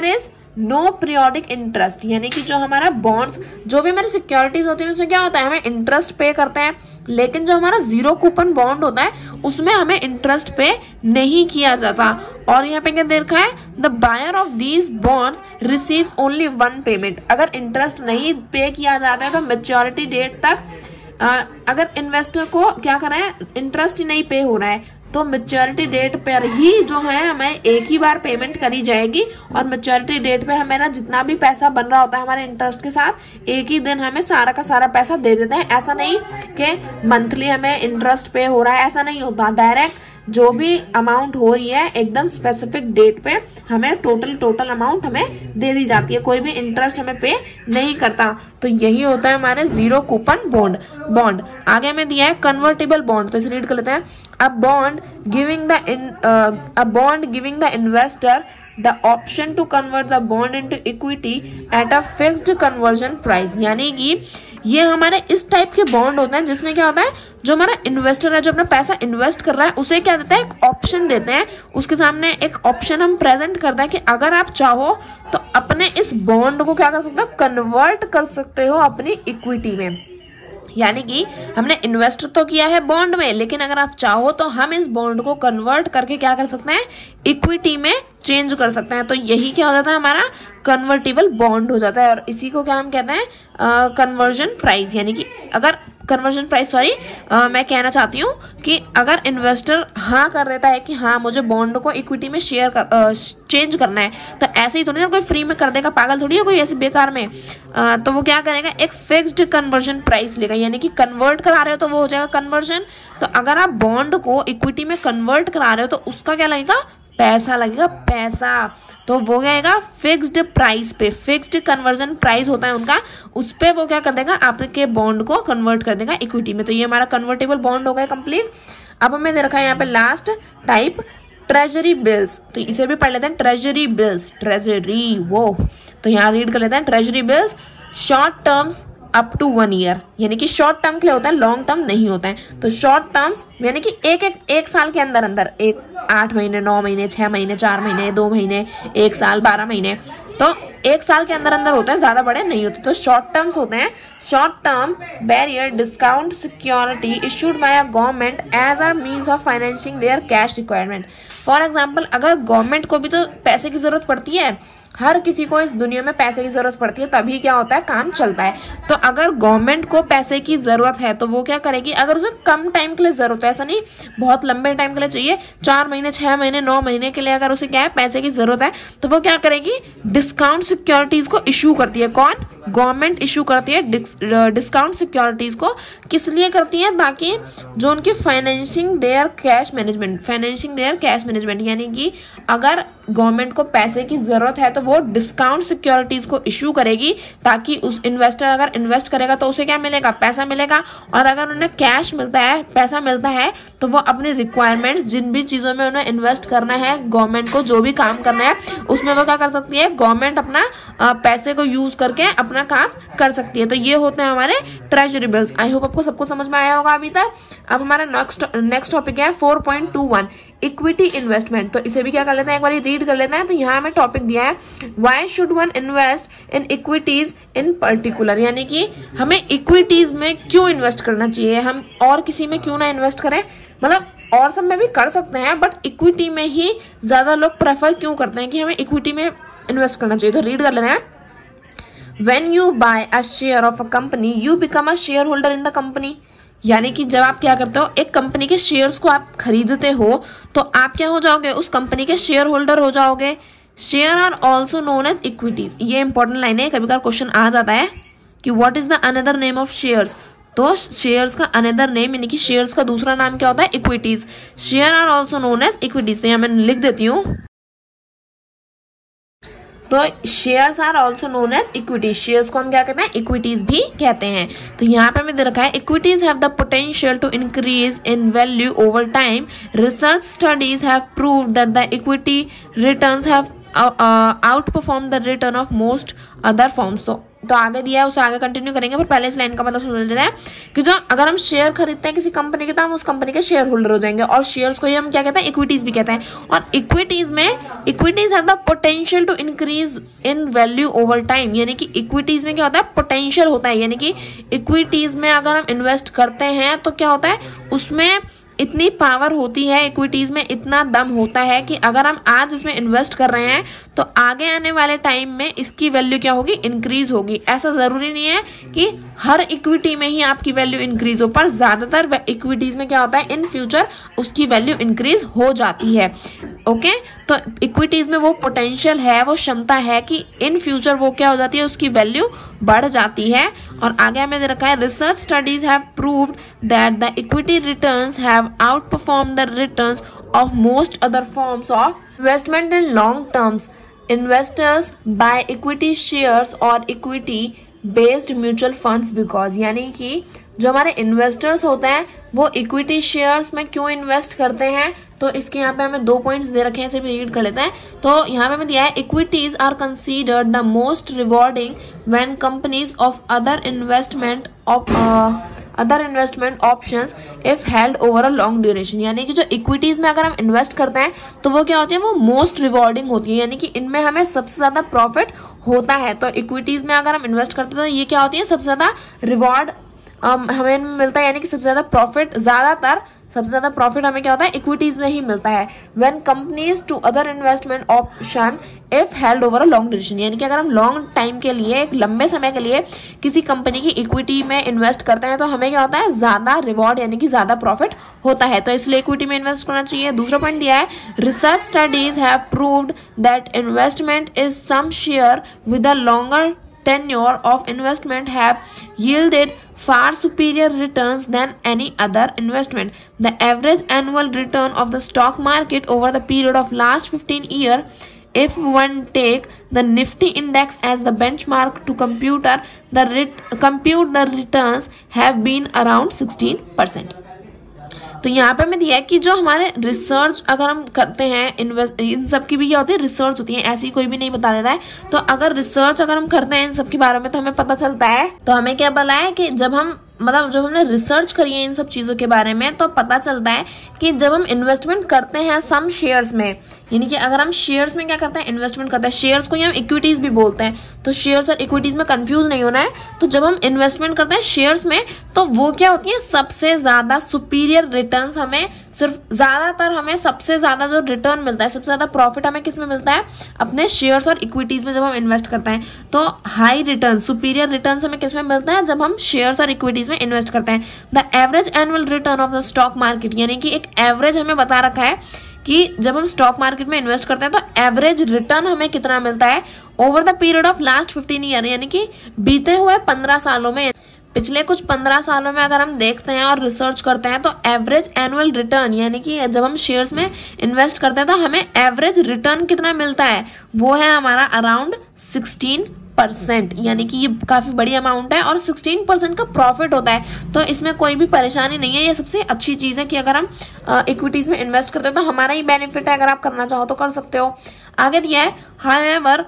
no periodic interest, यानी कि जो हमारा बॉन्ड्स, जो भी हमारी सिक्योरिटीज होती है उसमें क्या होता है, हमें इंटरेस्ट पे करते हैं, लेकिन जो हमारा जीरो कूपन बॉन्ड होता है उसमें हमें इंटरेस्ट पे नहीं किया जाता। और यहाँ पे क्या दे रखा है, the buyer of these bonds receives only one payment. अगर इंटरेस्ट नहीं पे किया जाता है तो मेच्योरिटी डेट तक आ, अगर इन्वेस्टर को क्या कर रहे हैं, इंटरेस्ट ही नहीं पे हो रहा है, तो मेच्योरिटी डेट पर ही जो है हमें एक ही बार पेमेंट करी जाएगी। और मेच्योरिटी डेट पे हमें ना जितना भी पैसा बन रहा होता है हमारे इंटरेस्ट के साथ, एक ही दिन हमें सारा का सारा पैसा दे देते हैं। ऐसा नहीं कि मंथली हमें इंटरेस्ट पे हो रहा है, ऐसा नहीं होता। डायरेक्ट जो भी अमाउंट हो रही है एकदम स्पेसिफिक डेट पे हमें टोटल टोटल अमाउंट हमें दे दी जाती है, कोई भी इंटरेस्ट हमें पे नहीं करता। तो यही होता है हमारे जीरो कूपन बॉन्ड बॉन्ड आगे हमें दिया है कन्वर्टेबल बॉन्ड, तो इसे रीड कर लेते हैं। A bond giving the a bond giving the investor the option to convert the bond into equity at a fixed conversion price, यानी कि ये हमारे इस टाइप के बॉन्ड होते हैं जिसमें क्या होता है, जो हमारा इन्वेस्टर है जो अपना पैसा इन्वेस्ट कर रहा है उसे क्या देता है, एक ऑप्शन देते हैं। उसके सामने एक ऑप्शन हम प्रेजेंट करते हैं कि अगर आप चाहो तो अपने इस बॉन्ड को क्या कर सकते हो, कन्वर्ट कर सकते हो अपनी इक्विटी में। यानी कि हमने इन्वेस्ट तो किया है बॉन्ड में, लेकिन अगर आप चाहो तो हम इस बॉन्ड को कन्वर्ट करके क्या कर सकते हैं, इक्विटी में चेंज कर सकते हैं। तो यही क्या हो जाता है, हमारा कन्वर्टेबल बॉन्ड हो जाता है। और इसी को क्या हम कहते हैं, कन्वर्जन प्राइस। यानी कि अगर कन्वर्जन प्राइस सॉरी मैं कहना चाहती हूँ कि अगर इन्वेस्टर हाँ कर देता है कि हाँ मुझे बॉन्ड को इक्विटी में शेयर कर चेंज करना है, तो ऐसे ही थोड़ी ना कोई फ्री में कर देगा, पागल थोड़ी है कोई ऐसे बेकार में। आ, तो वो क्या करेगा, एक फिक्स्ड कन्वर्जन प्राइस लेगा, यानी कि कन्वर्ट करा रहे हो तो वो हो जाएगा कन्वर्जन। तो अगर आप बॉन्ड को इक्विटी में कन्वर्ट करा रहे हो तो उसका क्या लगेगा, पैसा लगेगा, पैसा। तो वो क्या आएगा, फिक्स्ड प्राइस पे, फिक्स्ड कन्वर्जन प्राइस होता है उनका, उस पे वो क्या कर देगा, आपके बॉन्ड को कन्वर्ट कर देगा इक्विटी में। तो ये हमारा कन्वर्टेबल बॉन्ड हो गया कंप्लीट। अब हमें दे रखा है यहाँ पे लास्ट टाइप, ट्रेजरी बिल्स। तो इसे भी पढ़ लेते हैं, ट्रेजरी बिल्स, ट्रेजरी वो। तो यहाँ रीड कर लेते हैं, treasury bills short terms up to one year, यानी कि शॉर्ट टर्म के लिए होता है, लॉन्ग टर्म नहीं होता है। तो शॉर्ट टर्म्स यानी कि एक एक एक साल के अंदर अंदर, एक आठ महीने, नौ महीने, छह महीने, चार महीने, दो महीने, एक साल, बारह महीने, तो एक साल के अंदर अंदर होते हैं, ज्यादा बड़े नहीं होते। तो शॉर्ट टर्म्स होते हैं, short term barrier discount security issued by a government as a means of financing their cash requirement. For example, अगर गवर्नमेंट को भी तो पैसे की जरूरत पड़ती है, हर किसी को इस दुनिया में पैसे की जरूरत पड़ती है, तभी क्या होता है, काम चलता है। तो अगर गवर्नमेंट को पैसे की जरूरत है तो वो क्या करेगी, अगर उसे कम टाइम के लिए जरूरत है, ऐसा नहीं बहुत लंबे टाइम के लिए चाहिए, चार महीने, छह महीने, नौ महीने के लिए अगर उसे क्या है पैसे की जरूरत है, तो वो क्या करेगी, डिस्काउंट सिक्योरिटीज को इशू करती है। कौन, गवर्नमेंट इशू करती है डिस्काउंट सिक्योरिटीज को। किस लिए करती है, ताकि जो उनकी financing their cash management, financing their cash management, यानी कि अगर गवर्नमेंट को पैसे की जरूरत है तो वो डिस्काउंट सिक्योरिटीज को इशू करेगी, ताकि उस इन्वेस्टर अगर इन्वेस्ट करेगा तो उसे क्या मिलेगा, पैसा मिलेगा। और अगर उन्हें कैश मिलता है, पैसा मिलता है, तो वो अपनी रिक्वायरमेंट्स, जिन भी चीजों में उन्हें इन्वेस्ट करना है, गवर्नमेंट को जो भी काम करना है उसमें वो क्या कर सकती है, गवर्नमेंट अपना आ, पैसे को यूज करके अपना काम कर सकती है। तो ये होते हैं हमारे ट्रेजरी बिल्स। आई होप आपको सबको समझ में आया होगा अभी तक। अब हमारा नेक्स्ट नेक्स्ट टॉपिक है four point two one, equity investment. तो इसे भी क्या कर लेते हैं, एक बार रीड कर लेते हैं। तो यहाँ हमें टॉपिक दिया है, why should one invest in equities in particular, यानी कि हमें इक्विटीज में क्यों इन्वेस्ट करना चाहिए, हम और किसी में क्यों ना इन्वेस्ट करें। मतलब और सब में भी कर सकते हैं, बट इक्विटी में ही ज्यादा लोग प्रेफर क्यों करते हैं कि हमें इक्विटी में इन्वेस्ट करना चाहिए। तो रीड कर लेते हैं, When you buy a share of a company, you become a shareholder in the company। यानी कि जब आप क्या करते हो, एक कंपनी के शेयर्स को आप खरीदते हो तो आप क्या हो जाओगे, उस कंपनी के शेयर होल्डर हो जाओगे। Share are also known as equities. ये इंपॉर्टेंट लाइन है, कभी कभी क्वेश्चन आ जाता है कि what is the another name of shares. तो शेयर्स का अनदर नेम यानी कि शेयर्स का दूसरा नाम क्या होता है, equities. Share are also known as equities. तो यहाँ मैं लिख देती हूँ, तो shares are also known as equities. Shares को हम क्या कहते हैं, इक्विटीज भी कहते हैं। तो यहाँ पे हमें दे रखा है, equities have the potential to increase in value over time. Research studies have proved that the equity returns have outperform the return of most other forms. तो तो आगे दिया है उसे आगे कंटिन्यू करेंगे, पर पहले इस लाइन का मतलब समझ लेते हैं कि जो अगर हम शेयर खरीदते हैं किसी कंपनी के तो हम उस कंपनी के शेयर होल्डर हो जाएंगे, और शेयर्स को ही हम क्या कहते हैं, इक्विटीज भी कहते हैं। और इक्विटीज में equities have the potential to increase in value over time, यानी कि इक्विटीज में क्या होता है, पोटेंशियल होता है, यानी कि इक्विटीज में अगर हम इन्वेस्ट करते हैं तो क्या होता है, उसमें इतनी पावर होती है, इक्विटीज में इतना दम होता है कि अगर हम आज इसमें इन्वेस्ट कर रहे हैं तो आगे आने वाले टाइम में इसकी वैल्यू क्या होगी, इंक्रीज होगी। ऐसा जरूरी नहीं है कि हर इक्विटी में ही आपकी वैल्यू इंक्रीज हो, पर ज्यादातर इक्विटीज में क्या होता है, इन फ्यूचर उसकी वैल्यू इंक्रीज हो जाती है। ओके, तो इक्विटीज में वो पोटेंशियल है, वो क्षमता है कि इन फ्यूचर वो क्या हो जाती है, उसकी वैल्यू बढ़ जाती है। और आगे हमें दे रखा है, research studies have proved that the equity returns have outperformed the returns of most other forms of investment in long terms. Investors buy equity shares or equity based mutual funds because, यानी कि जो हमारे इन्वेस्टर्स होते हैं वो इक्विटी शेयर्स में क्यों इन्वेस्ट करते हैं, तो इसके यहाँ पे हमें दो पॉइंट्स दे रखे हैं, इसे भी रीड कर लेते हैं। तो यहाँ पे हमें दिया है, equities are considered the most rewarding when companies of other investment of other investment options if held over a long duration, यानी कि जो इक्विटीज में अगर हम इन्वेस्ट करते हैं तो वो क्या होती है, वो मोस्ट रिवॉर्डिंग होती है, यानी कि इनमें हमें सबसे ज्यादा प्रॉफिट होता है। तो इक्विटीज में अगर हम इन्वेस्ट करते हैं तो ये क्या होती है, सबसे ज्यादा रिवॉर्ड Um, हमें मिलता है, यानी कि सबसे ज्यादा प्रॉफिट, ज्यादातर सबसे ज्यादा प्रॉफिट हमें क्या होता है, इक्विटीज में ही मिलता है। When companies to other investment option if held over a long duration, यानी कि अगर हम लॉन्ग टाइम के लिए, एक लंबे समय के लिए किसी कंपनी की इक्विटी में इन्वेस्ट करते हैं तो हमें क्या होता है, ज्यादा रिवॉर्ड यानी कि ज्यादा प्रॉफिट होता है, तो इसलिए इक्विटी में इन्वेस्ट करना चाहिए। दूसरा पॉइंट दिया है, research studies have proved that investment is some share with a longer tenure of investment have yielded far superior returns than any other investment. The average annual return of the stock market over the period of last fifteen years, if one take the Nifty index as the benchmark to computer the ret compute the returns have been around sixteen percent. तो यहाँ पे हमें दिया है कि जो हमारे रिसर्च अगर हम करते हैं, इन्वेस्ट इन सब की भी क्या होती है, रिसर्च होती है, ऐसी कोई भी नहीं बता देता है। तो अगर रिसर्च अगर हम करते हैं इन सब के बारे में तो हमें पता चलता है, तो हमें क्या बोला है कि जब हम मतलब जब हमने रिसर्च करी है इन सब चीजों के बारे में तो पता चलता है कि जब हम इन्वेस्टमेंट करते हैं सम शेयर्स में, यानी कि अगर हम शेयर्स में क्या करते हैं, इन्वेस्टमेंट करते हैं, शेयर्स को ही हम इक्विटीज भी बोलते हैं, तो शेयर्स और इक्विटीज में कंफ्यूज नहीं होना है। तो जब हम इन्वेस्टमेंट करते हैं शेयर्स में तो वो क्या होती है, सबसे ज्यादा सुपीरियर रिटर्न्स हमें, सिर्फ ज्यादातर हमें सबसे ज्यादा जो रिटर्न मिलता है, सबसे ज्यादा प्रॉफिट हमें किसमें मिलता है, अपने शेयर्स और इक्विटीज में जब हम इन्वेस्ट करते हैं। तो हाई रिटर्न, सुपीरियर रिटर्न हमें किसमें मिलता है, जब हम शेयर्स और इक्विटीज में इन्वेस्ट करते हैं। The average annual return of the stock market, यानी कि एक एवरेज हमें बता रखा है कि जब हम स्टॉक मार्केट में इन्वेस्ट करते हैं तो एवरेज रिटर्न हमें कितना मिलता है over the period of last fifteen year, यानी कि बीते हुए पंद्रह सालों में, पिछले कुछ पंद्रह सालों में अगर हम देखते हैं और रिसर्च करते हैं तो एवरेज एनुअल रिटर्न, यानी कि जब हम शेयर्स में इन्वेस्ट करते हैं तो हमें एवरेज रिटर्न कितना मिलता है, वो है हमारा अराउंड सिक्सटीन परसेंट, यानी कि ये काफी बड़ी अमाउंट है और सिक्सटीन परसेंट का प्रॉफिट होता है। तो इसमें कोई भी परेशानी नहीं है, ये सबसे अच्छी चीज है कि अगर हम इक्विटीज में इन्वेस्ट करते हैं तो हमारा ही बेनिफिट है, अगर आप करना चाहो तो कर सकते हो। आगे दिया है, however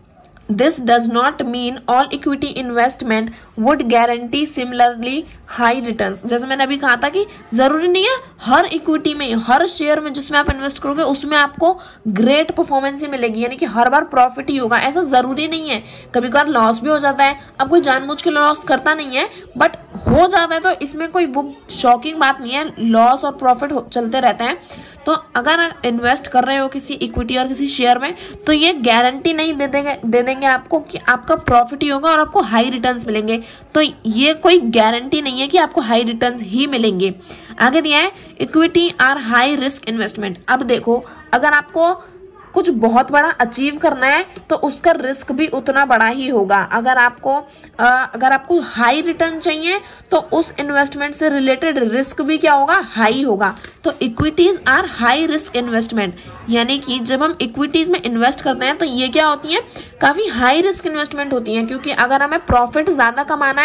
this does not mean all equity investment would guarantee similarly high returns। जैसे मैंने अभी कहा था कि जरूरी नहीं है हर इक्विटी में, हर शेयर में जिसमें आप इन्वेस्ट करोगे उसमें आपको ग्रेट परफॉर्मेंस ही मिलेगी, यानी कि हर बार प्रॉफिट ही होगा, ऐसा जरूरी नहीं है। कभी कभार लॉस भी हो जाता है, अब कोई जानबूझ के लॉस करता नहीं है, बट हो जाता है, तो इसमें कोई वो शॉकिंग बात नहीं है, लॉस और प्रॉफिट चलते रहते हैं। तो अगर इन्वेस्ट कर रहे हो किसी इक्विटी और किसी शेयर में तो ये गारंटी नहीं दे देंगे दे देंगे आपको कि आपका प्रॉफिट ही होगा और आपको हाई रिटर्न्स मिलेंगे, तो ये कोई गारंटी नहीं है कि आपको हाई रिटर्न्स ही मिलेंगे। आगे दिया है, equity are high risk investment. अब देखो, अगर आपको कुछ बहुत बड़ा अचीव करना है तो उसका रिस्क भी उतना बड़ा ही होगा। अगर आपको आ, अगर आपको हाई रिटर्न चाहिए तो उस इन्वेस्टमेंट से रिलेटेड रिस्क भी क्या होगा, हाई होगा। तो equities are high risk investment, यानी कि जब हम इक्विटीज में इन्वेस्ट करते हैं तो ये क्या होती है, काफी हाई रिस्क इन्वेस्टमेंट होती है, क्योंकि अगर हमें प्रॉफिट ज्यादा कमाना है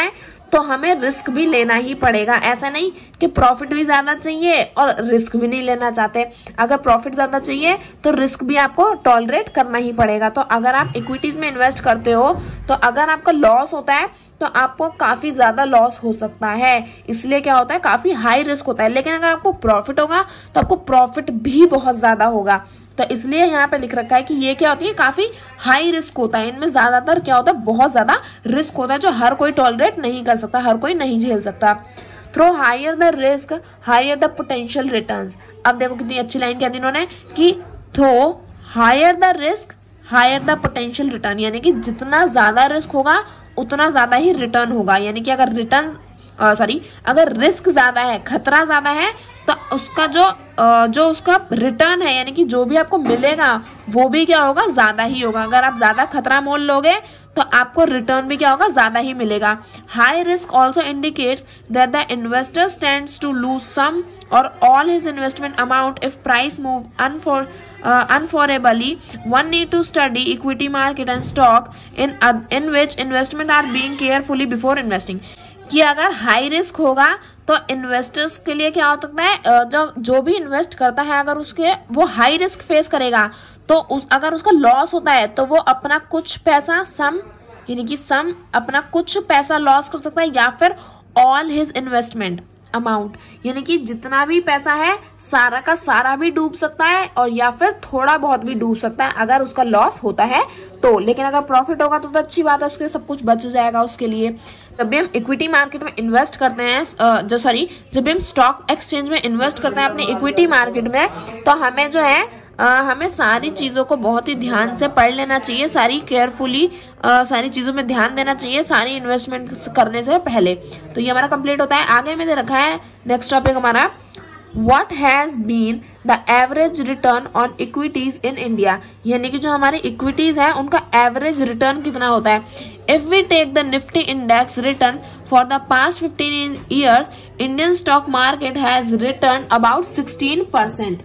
तो हमें रिस्क भी लेना ही पड़ेगा। ऐसा नहीं कि प्रॉफिट भी ज्यादा चाहिए और रिस्क भी नहीं लेना चाहते। अगर प्रॉफिट ज्यादा चाहिए तो रिस्क भी आपको टॉलरेट करना ही पड़ेगा। तो अगर आप इक्विटीज में इन्वेस्ट करते हो तो अगर आपका लॉस होता है तो आपको काफी ज्यादा लॉस हो सकता है, इसलिए क्या होता है काफी हाई रिस्क होता है। लेकिन अगर आपको प्रॉफिट होगा तो आपको प्रॉफिट भी बहुत ज्यादा होगा। तो इसलिए यहाँ पे लिख रखा है कि ये क्या होती है, काफी हाई रिस्क होता है। इनमें ज्यादातर क्या होता है, बहुत ज्यादा रिस्क होता है जो हर कोई टॉलरेट नहीं कर सकता, हर कोई नहीं झेल सकता। Throw higher the risk higher the potential returns. अब देखो कितनी अच्छी लाइन कह दी इन्होंने कि throw higher the risk higher the potential return, यानी कि जितना ज्यादा रिस्क होगा उतना ज्यादा ही रिटर्न होगा। यानी कि अगर रिटर्न सॉरी अगर रिस्क ज्यादा है, खतरा ज्यादा है, तो उसका जो uh, जो उसका रिटर्न है यानी कि जो भी आपको मिलेगा वो भी क्या होगा, ज्यादा ही होगा। अगर आप ज्यादा खतरा मोल लोगे तो आपको रिटर्न भी क्या होगा, ज्यादा ही मिलेगा। High risk also indicates that the investor stands to lose some or all his investment amount if price move unfavor unfavorably. One need to study equity market and stock in uh, in which investment are being carefully before investing. कि अगर हाई रिस्क होगा तो इन्वेस्टर्स के लिए क्या हो सकता है, जो जो भी इन्वेस्ट करता है अगर उसके वो हाई रिस्क फेस करेगा तो उस अगर उसका लॉस होता है तो वो अपना कुछ पैसा सम यानी कि सम अपना कुछ पैसा लॉस कर सकता है, या फिर ऑल हिज इन्वेस्टमेंट अमाउंट यानी कि जितना भी पैसा है सारा का सारा भी डूब सकता है और या फिर थोड़ा बहुत भी डूब सकता है अगर उसका लॉस होता है तो। लेकिन अगर प्रॉफिट होगा तो, तो अच्छी बात है, उसके सब कुछ बच जाएगा उसके लिए। जब भी हम इक्विटी मार्केट में इन्वेस्ट करते हैं जो सॉरी जब भी हम स्टॉक एक्सचेंज में इन्वेस्ट करते हैं अपने इक्विटी मार्केट में, तो हमें जो है Uh, हमें सारी चीज़ों को बहुत ही ध्यान से पढ़ लेना चाहिए, सारी केयरफुली uh, सारी चीज़ों में ध्यान देना चाहिए सारी इन्वेस्टमेंट करने से पहले। तो ये हमारा कंप्लीट होता है। आगे में दे रखा है नेक्स्ट टॉपिक हमारा, what has been the average return on equities in India, यानी कि जो हमारी इक्विटीज है उनका एवरेज रिटर्न कितना होता है। If we take the Nifty index return for the past fifteen years, Indian stock market has return about sixteen percent.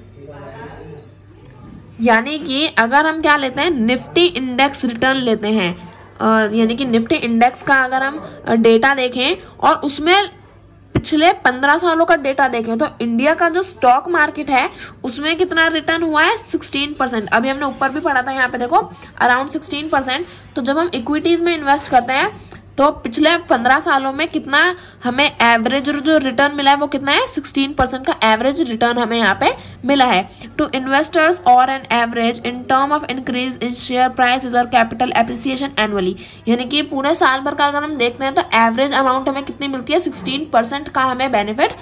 यानी कि अगर हम क्या लेते हैं, निफ्टी इंडेक्स रिटर्न लेते हैं, यानी कि निफ्टी इंडेक्स का अगर हम डेटा देखें और उसमें पिछले पंद्रह सालों का डेटा देखें तो इंडिया का जो स्टॉक मार्केट है उसमें कितना रिटर्न हुआ है, सिक्सटीन परसेंट। अभी हमने ऊपर भी पढ़ा था, यहाँ पे देखो अराउंड सिक्सटीन परसेंट। तो जब हम इक्विटीज में इन्वेस्ट करते हैं तो पिछले पंद्रह सालों में कितना हमें एवरेज जो रिटर्न मिला है वो कितना है, सिक्सटीन परसेंट का एवरेज रिटर्न हमें यहाँ पे मिला है। टू इन्वेस्टर्स और an average in term of increase in share prices और कैपिटल एप्रिसिएशन एनुअली, यानी कि पूरे साल भर का अगर हम देखते हैं तो एवरेज अमाउंट हमें कितनी मिलती है, सिक्सटीन परसेंट का हमें बेनिफिट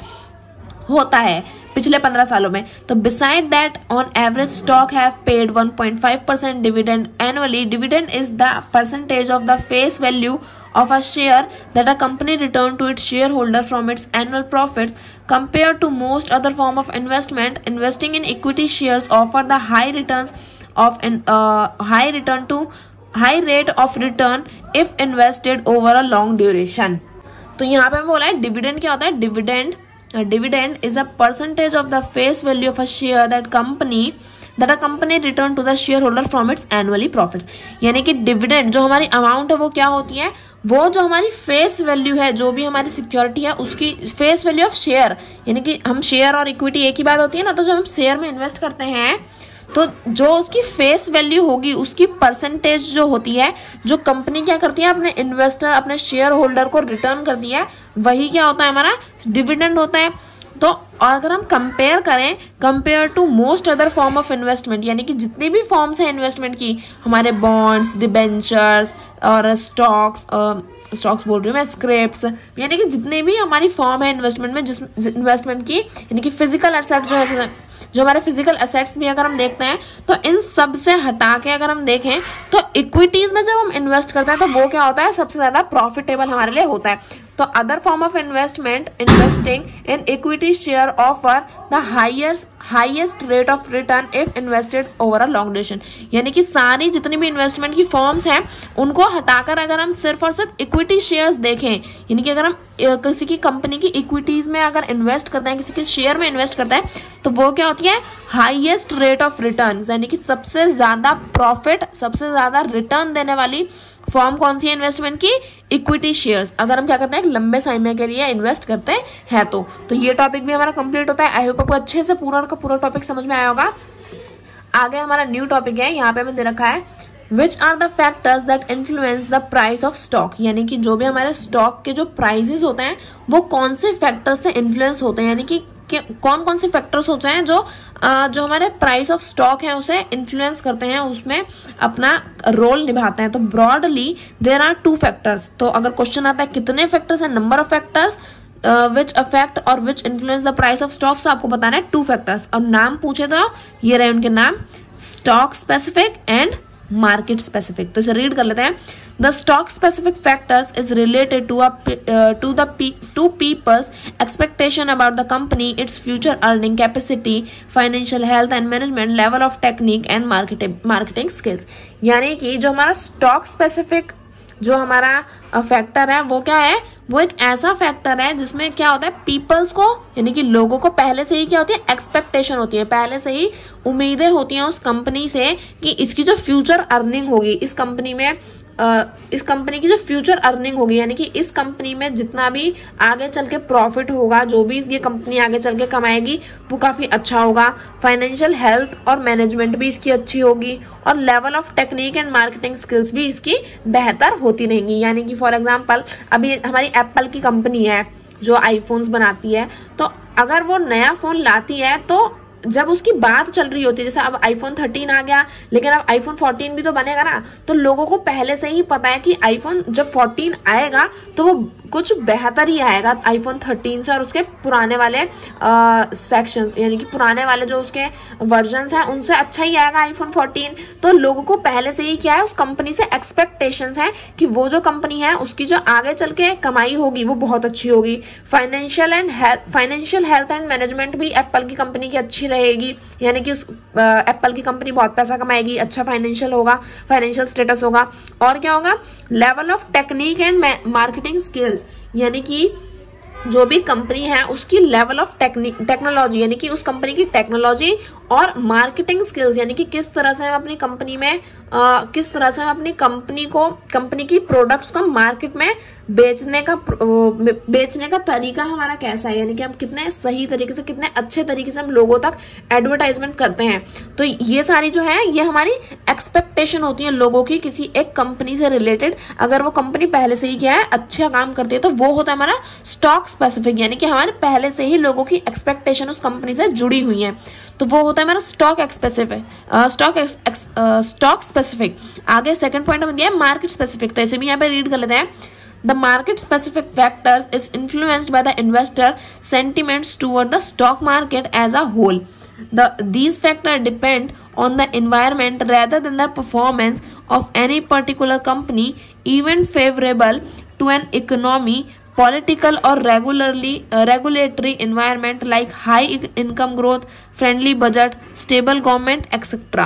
होता है पिछले पंद्रह सालों में। तो beside that on average stock have paid one point five percent dividend annually. Dividend is the percentage of the face value of a share that a company return to its shareholder from its annual profits. Compared to most other form of investment, investing in equity shares offer the high returns of an uh, high return to high rate of return if invested over a long duration. तो यहाँ पे बोला है डिविडेंड क्या होता है, dividend dividend is a percentage of the face value of a share that company that a company return to the shareholder from its annually profits। यानी कि डिविडेंड जो हमारी अमाउंट है वो क्या होती है, वो जो हमारी फेस वैल्यू है, जो भी हमारी सिक्योरिटी है उसकी फेस वैल्यू ऑफ शेयर, यानी कि हम शेयर और इक्विटी एक ही बात होती है ना। तो जब हम शेयर में इन्वेस्ट करते हैं तो जो उसकी फेस वैल्यू होगी उसकी परसेंटेज जो होती है, जो कंपनी क्या करती है अपने इन्वेस्टर अपने शेयर होल्डर को रिटर्न करती है, वही क्या होता है हमारा डिविडेंड होता है। तो और अगर हम कंपेयर करें compare to most other form of investment, यानी कि जितनी भी फॉर्म्स हैं इन्वेस्टमेंट की, हमारे बॉन्ड्स, डिबेंचर्स और स्टॉक्स स्टॉक्स बोल रही हूँ मैं, स्क्रिप्ट्स, यानी कि जितने भी हमारी फॉर्म है इन्वेस्टमेंट में, जिस इन्वेस्टमेंट की, यानी कि फिजिकल एसेट जो है, जो हमारे फिजिकल एसेट्स भी अगर हम देखते हैं तो इन सब से हटा के अगर हम देखें तो इक्विटीज में जब हम इन्वेस्ट करते हैं तो वो क्या होता है, सबसे ज्यादा प्रॉफिटेबल हमारे लिए होता है। तो other form of investment investing in equity share offer the highest highest rate of return if invested over a long duration, यानी कि सारी जितनी भी इन्वेस्टमेंट की फॉर्म्स हैं उनको हटाकर अगर हम सिर्फ और सिर्फ इक्विटी शेयर्स देखें, यानी कि अगर हम किसी की कंपनी की इक्विटीज में अगर इन्वेस्ट करते हैं, किसी के शेयर में इन्वेस्ट करते हैं, तो वो क्या होती है, हाईएस्ट रेट ऑफ रिटर्न, यानी कि सबसे ज्यादा प्रॉफिट सबसे ज्यादा रिटर्न देने वाली फॉर्म कौन सी है इन्वेस्टमेंट की? इक्विटी शेयर्स, अगर हम क्या करते हैं लंबे समय के लिए इन्वेस्ट करते हैं तो तो ये टॉपिक भी हमारा कंप्लीट होता है। आई होप आपको अच्छे से पूरा का पूरा टॉपिक समझ में आया होगा। आगे हमारा न्यू टॉपिक है, यहाँ पे हमें दे रखा है which are the factors that influence the price of stock, यानी कि जो भी हमारे स्टॉक के जो प्राइसेस होते हैं वो कौन से फैक्टर से इन्फ्लुएंस होते हैं, यानी कि कौन कौन से फैक्टर्स होते हैं जो आ, जो हमारे प्राइस ऑफ स्टॉक है उसे इन्फ्लुएंस करते हैं, उसमें अपना रोल निभाते हैं। तो broadly there are two factors. तो अगर क्वेश्चन आता है कितने फैक्टर्स हैं, number of factors which affect और which influence the price of stocks, तो आपको बताना है टू फैक्टर्स। और नाम पूछे तो ये रहे उनके नाम, stock specific and market specific. तो इसे रीड कर लेते हैं। The stock specific factors is related to to the to people's expectation about the company, its future earning capacity, financial health and management, level of technique and marketing marketing skills. यानी कि जो हमारा स्टॉक स्पेसिफिक जो हमारा फैक्टर है वो क्या है, वो एक ऐसा फैक्टर है जिसमें क्या होता है, पीपल्स को यानी कि लोगों को पहले से ही क्या होती है, एक्सपेक्टेशन होती है, पहले से ही उम्मीदें होती हैं उस कंपनी से कि इसकी जो फ्यूचर अर्निंग होगी, इस कंपनी में Uh, इस कंपनी की जो फ्यूचर अर्निंग होगी, यानी कि इस कंपनी में जितना भी आगे चल के प्रॉफिट होगा, जो भी ये कंपनी आगे चल के कमाएगी वो काफी अच्छा होगा। फाइनेंशियल हेल्थ और मैनेजमेंट भी इसकी अच्छी होगी और level of technique and marketing skills भी इसकी बेहतर होती रहेंगी। यानी कि फॉर एग्जांपल अभी हमारी एप्पल की कंपनी है जो आईफोन्स बनाती है, तो अगर वो नया फोन लाती है तो जब उसकी बात चल रही होती है, जैसे अब आईफोन थर्टीन आ गया लेकिन अब आईफोन फोर्टीन भी तो बनेगा ना, तो लोगों को पहले से ही पता है कि आईफोन जब फोर्टीन आएगा तो वो कुछ बेहतर ही आएगा आईफोन थर्टीन से, और उसके पुराने वाले सेक्शन यानी कि पुराने वाले जो उसके वर्जन्स हैं उनसे अच्छा ही आएगा आईफोन फोर्टीन। तो लोगों को पहले से ही क्या है, उस कंपनी से एक्सपेक्टेशंस हैं कि वो जो कंपनी है उसकी जो आगे चल के कमाई होगी वो बहुत अच्छी होगी। Financial and health financial health and management भी एप्पल की कंपनी की अच्छी रहेगी, यानी कि उस एप्पल की कंपनी बहुत पैसा कमाएगी, अच्छा फाइनेंशियल होगा, फाइनेंशियल स्टेटस होगा। और क्या होगा, level of technique and marketing skills, यानी कि जो भी कंपनी है उसकी लेवल ऑफ टेक्नोलॉजी, यानी कि उस कंपनी की टेक्नोलॉजी और मार्केटिंग स्किल्स, यानी कि किस तरह से हम अपनी कंपनी में आ, किस तरह से हम अपनी कंपनी को कंपनी की प्रोडक्ट्स को मार्केट में बेचने का बेचने का तरीका हमारा कैसा है, यानी कि हम कितने सही तरीके से, कितने अच्छे तरीके से हम लोगों तक एडवर्टाइजमेंट करते हैं। तो ये सारी जो है ये हमारी एक्सपेक्टेशन होती है लोगों की किसी एक कंपनी से रिलेटेड। अगर वो कंपनी पहले से ही क्या है अच्छा काम करती है तो वो होता है हमारा स्टॉक स्पेसिफिक, यानी कि हमारे पहले से ही लोगों की एक्सपेक्टेशन उस कंपनी से जुड़ी हुई है, तो वो होता है हमारा stock specific stock stock specific. आगे सेकंड पॉइंट में दिया है मार्केट स्पेसिफिक, तो ऐसे भी यहाँ पे रीड कर लेते हैं। The market specific factors is influenced by the investor sentiments toward the stock market as a whole. The these factors depend on the environment rather than the performance of any particular company, even favorable to an economy, political or regularly uh, regulatory environment like high income growth, friendly budget, stable government, et cetera.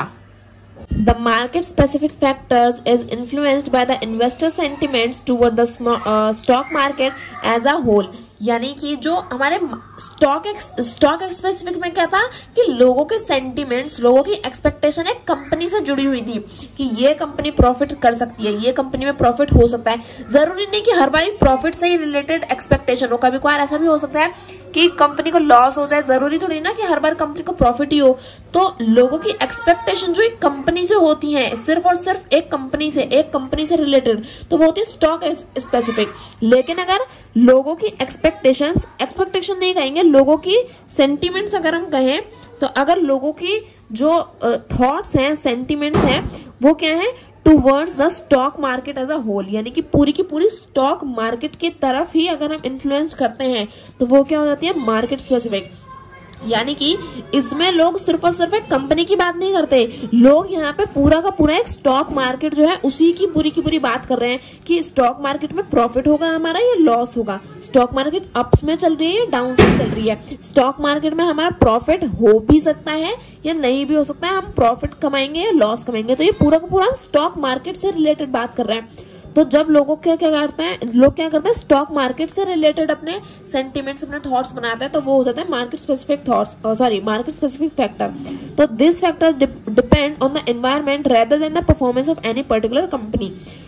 The market specific factors is influenced by the investor sentiments toward the uh, stock market as a whole. यानी कि जो हमारे स्टॉक स्टॉक स्पेसिफिक में क्या था कि लोगों के सेंटिमेंट्स, लोगों की एक्सपेक्टेशन एक कंपनी से जुड़ी हुई थी कि ये कंपनी प्रॉफिट कर सकती है, ये कंपनी में प्रॉफिट हो सकता है। जरूरी नहीं कि हर बार प्रॉफिट से ही रिलेटेड एक्सपेक्टेशन हो, कभी कभार ऐसा भी हो सकता है कि कंपनी को लॉस हो जाए, जरूरी थोड़ी ना कि हर बार कंपनी को प्रॉफिट ही हो। तो लोगों की एक्सपेक्टेशन जो एक कंपनी से होती है, सिर्फ और सिर्फ एक कंपनी से एक कंपनी से रिलेटेड, तो वो होती है स्टॉक स्पेसिफिक। लेकिन अगर लोगों की एक्सपेक्टेशंस एक्सपेक्टेशन नहीं कहेंगे, लोगों की सेंटिमेंट्स अगर हम कहें, तो अगर लोगों की जो थॉट्स हैं, सेंटिमेंट्स हैं, वो क्या है towards the stock market as a whole, यानी कि पूरी की पूरी स्टॉक मार्केट की तरफ ही अगर हम इन्फ्लुएंस करते हैं तो वो क्या हो जाती है मार्केट स्पेसिफिक। यानी कि इसमें लोग सिर्फ और सिर्फ एक कंपनी की बात नहीं करते, लोग यहाँ पे पूरा का पूरा एक स्टॉक मार्केट जो है उसी की पूरी की पूरी बात कर रहे हैं कि स्टॉक मार्केट में प्रॉफिट होगा हमारा या लॉस होगा, स्टॉक मार्केट अप्स में चल रही है या डाउन में चल रही है, स्टॉक मार्केट में हमारा प्रॉफिट हो भी सकता है या नहीं भी हो सकता है, हम प्रॉफिट कमाएंगे या लॉस कमाएंगे। तो ये पूरा का पूरा हम स्टॉक मार्केट से रिलेटेड बात कर रहे हैं। तो जब लोगों क्या क्या करते हैं, लोग क्या करते हैं स्टॉक मार्केट से रिलेटेड अपने सेंटिमेंट्स, अपने थॉट्स बनाते हैं, तो वो हो जाता है market specific thoughts, sorry market specific factor. तो this factor depend on the environment rather than the performance of any particular company,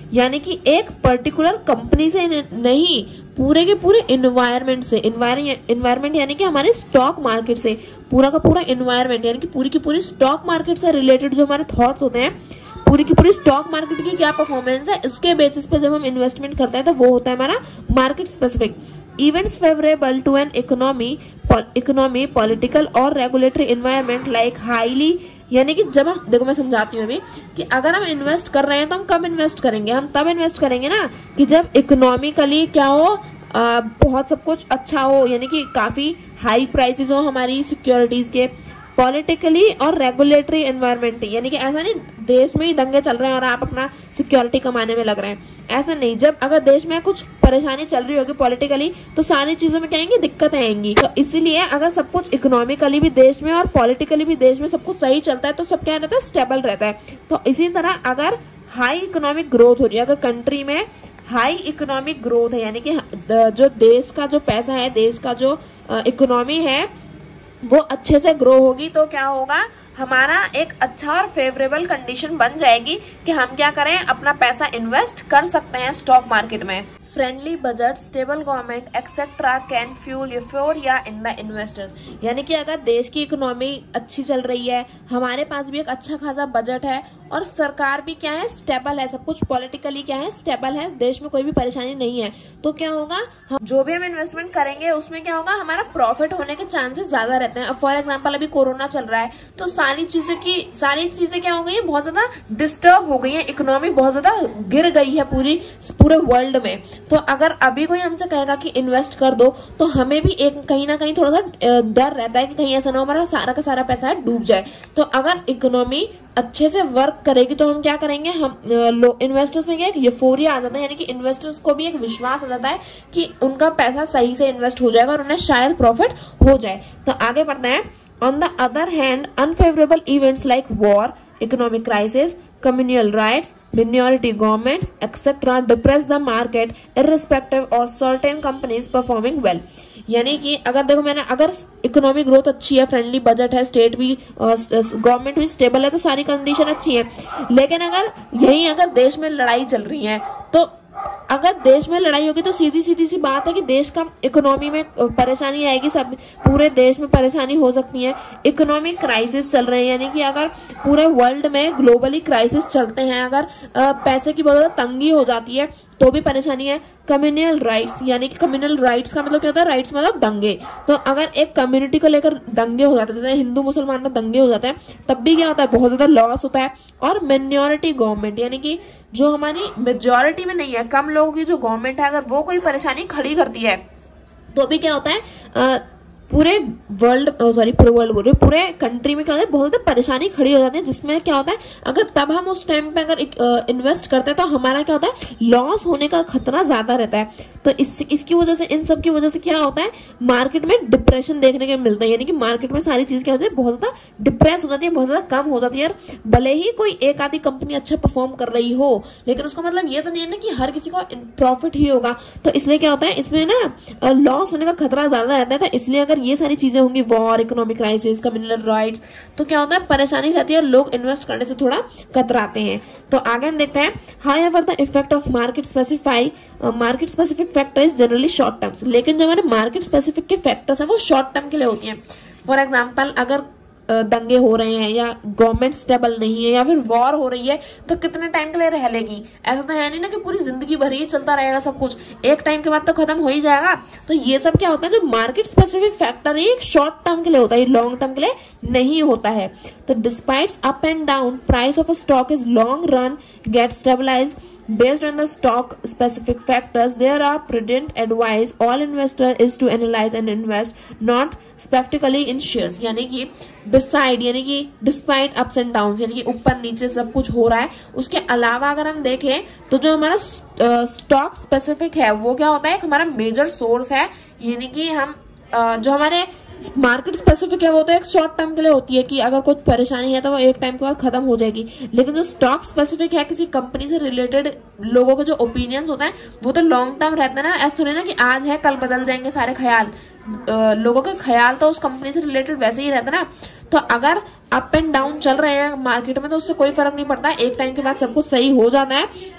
यानी कि एक पर्टिकुलर कंपनी से नहीं, पूरे के पूरे इन्वायरमेंट से। इन्वायरमेंट यानी कि हमारे स्टॉक मार्केट से, पूरा का पूरा इन्वायरमेंट यानी कि पूरी की पूरी स्टॉक मार्केट से रिलेटेड जो हमारे थॉट्स होते हैं, पूरी की पूरी स्टॉक मार्केट की क्या परफॉर्मेंस है, इसके बेसिस पे जब हम इन्वेस्टमेंट करते हैं तो वो होता है हमारा market specific. Events favourable to an economy economy political और रेगुलेटरी इन्वायरमेंट लाइक हाईली, यानी कि जब हम, देखो मैं समझाती हूँ अभी कि अगर हम इन्वेस्ट कर रहे हैं तो हम कब इन्वेस्ट करेंगे, हम तब इन्वेस्ट करेंगे ना कि जब इकोनॉमिकली क्या हो, आ, बहुत सब कुछ अच्छा हो, यानी कि काफी हाई प्राइसेस हो हमारी सिक्योरिटीज के। पॉलिटिकली और रेगुलेटरी एनवायरमेंट, यानी कि ऐसा नहीं देश में ही दंगे चल रहे हैं और आप अपना सिक्योरिटी कमाने में लग रहे हैं, ऐसा नहीं। जब अगर देश में कुछ परेशानी चल रही होगी पॉलिटिकली तो सारी चीजों में क्या आएंगी, दिक्कतें आएंगी। तो इसीलिए अगर सब कुछ इकोनॉमिकली भी देश में और पॉलिटिकली भी देश में सब कुछ सही चलता है तो सब क्या रहता है, स्टेबल रहता है। तो इसी तरह अगर हाई इकोनॉमिक ग्रोथ हो रही है, अगर कंट्री में हाई इकोनॉमिक ग्रोथ है, यानी कि जो देश का जो पैसा है, देश का जो इकोनॉमी है वो अच्छे से ग्रो होगी, तो क्या होगा, हमारा एक अच्छा और फेवरेबल कंडीशन बन जाएगी कि हम क्या करें, अपना पैसा इन्वेस्ट कर सकते हैं स्टॉक मार्केट में। Friendly budget, stable government etcetera can fuel euphoria in the investors, यानी कि अगर देश की इकोनॉमी अच्छी चल रही है, हमारे पास भी एक अच्छा खासा बजट है और सरकार भी क्या है, स्टेबल है, सब कुछ पॉलिटिकली क्या है, स्टेबल है, देश में कोई भी परेशानी नहीं है, तो क्या होगा, हम जो भी हम इन्वेस्टमेंट करेंगे उसमें क्या होगा, हमारा प्रॉफिट होने के चांसेस ज्यादा रहते हैं। फॉर एग्जाम्पल अभी कोरोना चल रहा है तो सारी चीजें की सारी चीजें क्या हो गई है, बहुत ज्यादा डिस्टर्ब हो गई है, इकोनॉमी बहुत ज्यादा गिर गई है पूरी पूरे वर्ल्ड में। तो अगर अभी कोई हमसे कहेगा कि इन्वेस्ट कर दो तो हमें भी एक कहीं ना कहीं थोड़ा सा डर रहता है कि कहीं ऐसा ना हो हमारा सारा का सारा पैसा डूब जाए। तो अगर इकोनॉमी अच्छे से वर्क करेगी तो हम क्या करेंगे, हम लो इन्वेस्टर्स में क्या एक यूफोरिया आ जाता है, यानी कि इन्वेस्टर्स को भी एक विश्वास आ जाता है कि उनका पैसा सही से इन्वेस्ट हो जाएगा और उन्हें शायद प्रॉफिट हो जाए। तो आगे बढ़ते हैं। On the other hand unfavourable events like war, economic crisis, communal rights, minority governments, et cetera depress the market irrespective of certain companies performing well। यानी कि अगर देखो मैंने, अगर इकोनॉमिक ग्रोथ अच्छी है, फ्रेंडली बजट है, स्टेट भी गवर्नमेंट भी स्टेबल है, तो सारी कंडीशन अच्छी है। लेकिन अगर यही अगर देश में लड़ाई चल रही है, तो अगर देश में लड़ाई होगी तो सीधी सीधी सी बात है कि देश का इकोनॉमी में परेशानी आएगी, सब पूरे देश में परेशानी हो सकती है। इकोनॉमिक क्राइसिस चल रहे हैं, यानी कि अगर पूरे वर्ल्ड में ग्लोबली क्राइसिस चलते हैं, अगर पैसे की बहुत ज्यादा तंगी हो जाती है तो भी परेशानी है। कम्युनल राइट्स, यानी कि कम्युनल राइट्स का मतलब क्या होता है, राइट्स मतलब दंगे। तो अगर एक कम्युनिटी को लेकर दंगे हो जाते हैं, जैसे हिंदू मुसलमान में दंगे हो जाते हैं, तब भी क्या होता है, बहुत ज्यादा लॉस होता है। और मिनॉरिटी गवर्नमेंट, यानी कि जो हमारी मेजोरिटी में नहीं है, कम लोगों की जो गवर्नमेंट है, अगर वो कोई परेशानी खड़ी करती है तो भी क्या होता है, आ, पूरे वर्ल्ड सॉरी पूरे वर्ल्ड बोल रहे पूरे कंट्री में क्या होता है, बहुत ज्यादा परेशानी खड़ी हो जाती है, जिसमें क्या होता है, अगर तब हम उस टाइम पे अगर इन्वेस्ट करते हैं तो हमारा क्या होता है, लॉस होने का खतरा ज्यादा रहता है। तो इस इसकी वजह से, इन सब की वजह से क्या होता है, मार्केट में डिप्रेशन देखने को मिलता है, यानी कि मार्केट में सारी चीज क्या होती है, बहुत ज्यादा डिप्रेस हो जाती है, बहुत ज्यादा कम हो जाती है। भले ही कोई एक आधी कंपनी अच्छा परफॉर्म कर रही हो, लेकिन उसका मतलब ये तो नहीं है ना कि हर किसी को प्रॉफिट ही होगा। तो इसलिए क्या होता है, इसमें ना लॉस होने का खतरा ज्यादा रहता है। तो इसलिए अगर ये सारी चीजें होंगी, war, economic crisis, communal rights, तो क्या होता है, परेशानी रहती है और लोग इन्वेस्ट करने से थोड़ा कतराते हैं। तो आगे हम देखते हैं। However the effect of market specify market specific factor is generally short terms, लेकिन जो हमारे मार्केट स्पेसिफिक के फैक्टर्स है वो शॉर्ट टर्म के लिए होती हैं। फॉर एग्जाम्पल अगर दंगे हो रहे हैं या गवर्नमेंट स्टेबल नहीं है या फिर वॉर हो रही है तो कितने टाइम के लिए रह लेगी, ऐसा तो है नहीं ना कि पूरी जिंदगी भर ही चलता रहेगा सब कुछ, एक टाइम के बाद तो खत्म हो ही जाएगा। तो ये सब क्या होता है, जो मार्केट स्पेसिफिक फैक्टर है एक शॉर्ट टर्म के लिए होता है, लॉन्ग टर्म के लिए नहीं होता है। तो despite up and down price of a stock is long run get stabilise based on the stock specific factors. There are prudent advice all investor is to analyze and invest not spectacularly in shares, यानी कि beside यानी कि despite ups and downs, यानी कि ऊपर नीचे सब कुछ हो रहा है, उसके अलावा अगर हम देखें तो जो हमारा स्टॉक स्पेसिफिक है वो क्या होता है, एक हमारा मेजर सोर्स है। यानी कि हम uh, जो हमारे मार्केट स्पेसिफिक है वो तो एक शॉर्ट टर्म के लिए होती है कि अगर कुछ परेशानी है तो वो एक टाइम के बाद खत्म हो जाएगी, लेकिन जो स्टॉक स्पेसिफिक है किसी कंपनी से रिलेटेड लोगों के जो ओपिनियंस होता है वो तो लॉन्ग टर्म रहता है ना। ऐसा थोड़ी ना कि आज है कल बदल जाएंगे सारे ख्याल, लोगों के ख्याल तो उस कंपनी से रिलेटेड वैसे ही रहता है ना। तो अगर अप एंड डाउन चल रहे हैं मार्केट में तो उससे कोई फर्क नहीं पड़ता, एक टाइम के बाद सब कुछ सही हो जाता है।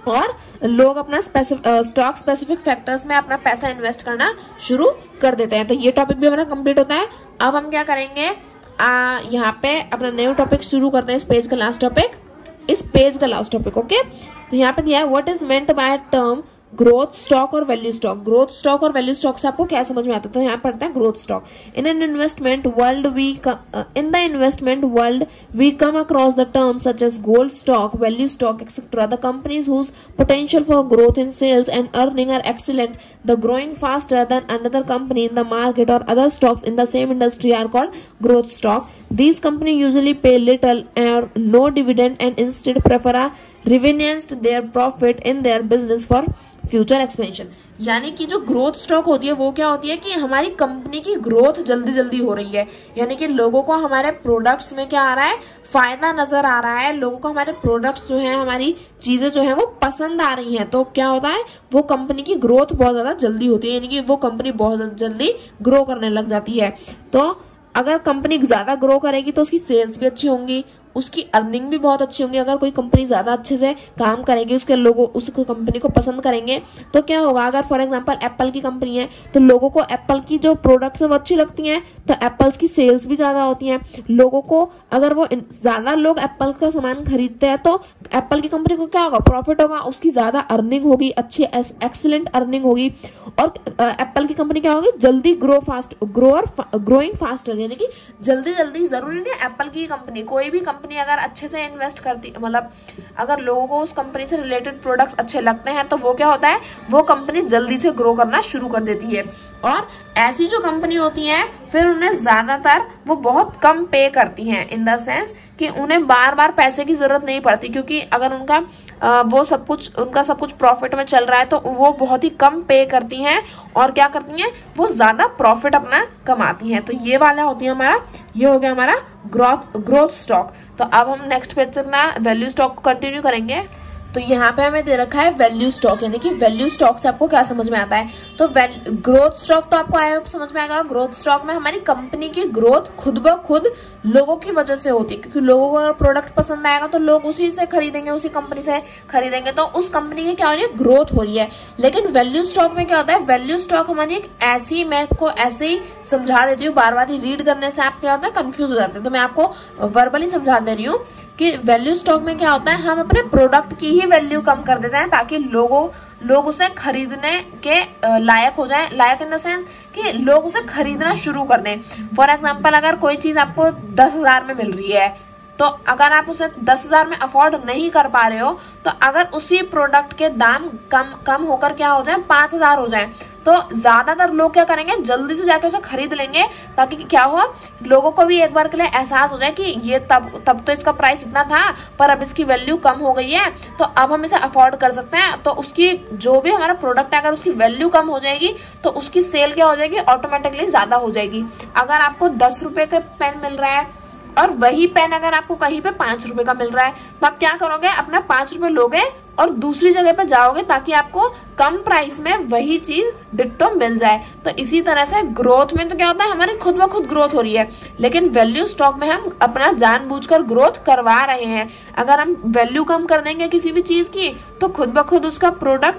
और लोग अपना स्टॉक स्पेसिफिक फैक्टर्स में अपना पैसा इन्वेस्ट करना शुरू कर देते हैं। तो ये टॉपिक भी हमारा कंप्लीट होता है। अब हम क्या करेंगे, आ, यहाँ पे अपना न्यू टॉपिक शुरू करते हैं। इस पेज का लास्ट टॉपिक इस पेज का लास्ट टॉपिक ओके। तो यहाँ पे दिया है what is meant by term growth stock और वैल्यू स्टॉक। ग्रोथ स्टॉक और वैल्यू स्टॉक से आपको क्या समझ में आता है, तो यहाँ पढ़ते हैं growth stock. In an investment world we in the investment world we come across the terms such as gold stock, value stock etcetera. The companies whose potential for growth in sales and earning are excellent, the growing faster than another company in the market और other stocks in the same industry are called growth stock. These companies usually pay little or no dividend and instead prefer a reinvest their profit in their business for future expansion। यानी कि जो ग्रोथ स्टॉक होती है वो क्या होती है कि हमारी कंपनी की ग्रोथ जल्दी जल्दी हो रही है, यानी कि लोगों को हमारे प्रोडक्ट्स में क्या आ रहा है, फायदा नजर आ रहा है, लोगों को हमारे प्रोडक्ट्स जो है, हमारी चीजें जो है वो पसंद आ रही हैं। तो क्या होता है, वो कंपनी की ग्रोथ बहुत ज्यादा जल्दी होती है, यानी कि वो कंपनी बहुत जल्दी ग्रो करने लग जाती है। तो अगर कंपनी ज्यादा ग्रो करेगी तो उसकी सेल्स भी अच्छी होंगी, उसकी अर्निंग भी बहुत अच्छी होंगी। अगर कोई कंपनी ज्यादा अच्छे से काम करेगी, उसके लोगों उस कंपनी को पसंद करेंगे, तो क्या होगा, अगर फॉर एग्जांपल एप्पल की कंपनी है तो लोगों को एप्पल की जो प्रोडक्ट्स है वो अच्छी लगती हैं, तो एप्पल्स की सेल्स भी ज्यादा होती हैं। लोगों को अगर वो ज्यादा लोग एप्पल का सामान खरीदते हैं तो एप्पल की कंपनी को क्या होगा, प्रॉफिट होगा, उसकी ज्यादा अर्निंग होगी, अच्छी एक्सीलेंट अर्निंग होगी। और एप्पल की कंपनी क्या होगी, जल्दी grow fast grower growing faster, यानी कि जल्दी जल्दी, जरूरी नहीं एप्पल की कंपनी, कोई भी कंपनी अगर अच्छे से इन्वेस्ट करती, मतलब अगर लोगों को उस कंपनी से रिलेटेड प्रोडक्ट्स अच्छे लगते हैं तो वो क्या होता है, वो कंपनी जल्दी से ग्रो करना शुरू कर देती है। और ऐसी जो कंपनी होती है फिर उन्हें ज्यादातर वो बहुत कम पे करती हैं, इन द सेंस कि उन्हें बार बार पैसे की जरूरत नहीं पड़ती, क्योंकि अगर उनका आ, वो सब कुछ उनका सब कुछ प्रॉफिट में चल रहा है तो वो बहुत ही कम पे करती हैं और क्या करती हैं, वो ज्यादा प्रॉफिट अपना कमाती हैं। तो ये वाला होती है हमारा, ये हो गया हमारा ग्रोथ ग्रोथ स्टॉक। तो अब हम नेक्स्ट पेज से अपना वैल्यू स्टॉक को कंटिन्यू करेंगे। तो यहाँ पे हमें दे रखा है वैल्यू स्टॉक, यानी कि वैल्यू स्टॉक से आपको क्या समझ में आता है, तो ग्रोथ स्टॉक तो आपको आया समझ में आएगा। ग्रोथ स्टॉक में हमारी कंपनी की ग्रोथ खुद ब खुद लोगों की वजह से होती है, क्योंकि लोगों को अगर प्रोडक्ट पसंद आएगा तो लोग उसी से खरीदेंगे, उसी कंपनी से खरीदेंगे, तो उस कंपनी की क्या हो रही है, ग्रोथ हो रही है। लेकिन वैल्यू स्टॉक में क्या होता है, वैल्यू स्टॉक हमारी एक ऐसी, मैं आपको ऐसे ही समझा देती हूँ, बार बार रीड करने से आप क्या होता है, कंफ्यूज हो जाते हैं, तो मैं आपको वर्बली समझा दे रही हूँ कि वैल्यू स्टॉक में क्या होता है, हम अपने प्रोडक्ट की ही वैल्यू कम कर देते हैं ताकि लोगों लोग उसे खरीदने के लायक हो जाए, लायक इन द सेंस कि लोग उसे खरीदना शुरू कर दें। फॉर एग्जांपल अगर कोई चीज आपको दस हजार में मिल रही है, तो अगर आप उसे दस हजार में अफोर्ड नहीं कर पा रहे हो, तो अगर उसी प्रोडक्ट के दाम कम कम होकर क्या हो जाए, पांच हजार हो जाए, तो ज्यादातर लोग क्या करेंगे, जल्दी से जाके उसे खरीद लेंगे, ताकि क्या हो, लोगों को भी एक बार के लिए एहसास हो जाए कि ये तब तब तो इसका प्राइस इतना था पर अब इसकी वैल्यू कम हो गई है, तो अब हम इसे अफोर्ड कर सकते हैं। तो उसकी जो भी हमारा प्रोडक्ट है, अगर उसकी वैल्यू कम हो जाएगी तो उसकी सेल क्या हो जाएगी, ऑटोमेटिकली ज्यादा हो जाएगी। अगर आपको दस रुपए का पेन मिल रहा है और वही पेन अगर आपको कहीं पे पांच रुपए का मिल रहा है, तो आप क्या करोगे, अपना पांच रुपए लोगे और दूसरी जगह पे जाओगे ताकि आपको कम प्राइस में वही चीज डिट्टो मिल जाए। तो इसी तरह से ग्रोथ में तो क्या होता है, हमारी खुद ब खुद ग्रोथ हो रही है, लेकिन वैल्यू स्टॉक में हम अपना जानबूझकर ग्रोथ करवा रहे हैं। अगर हम वैल्यू कम कर देंगे किसी भी चीज की तो खुद ब खुद उसका प्रोडक्ट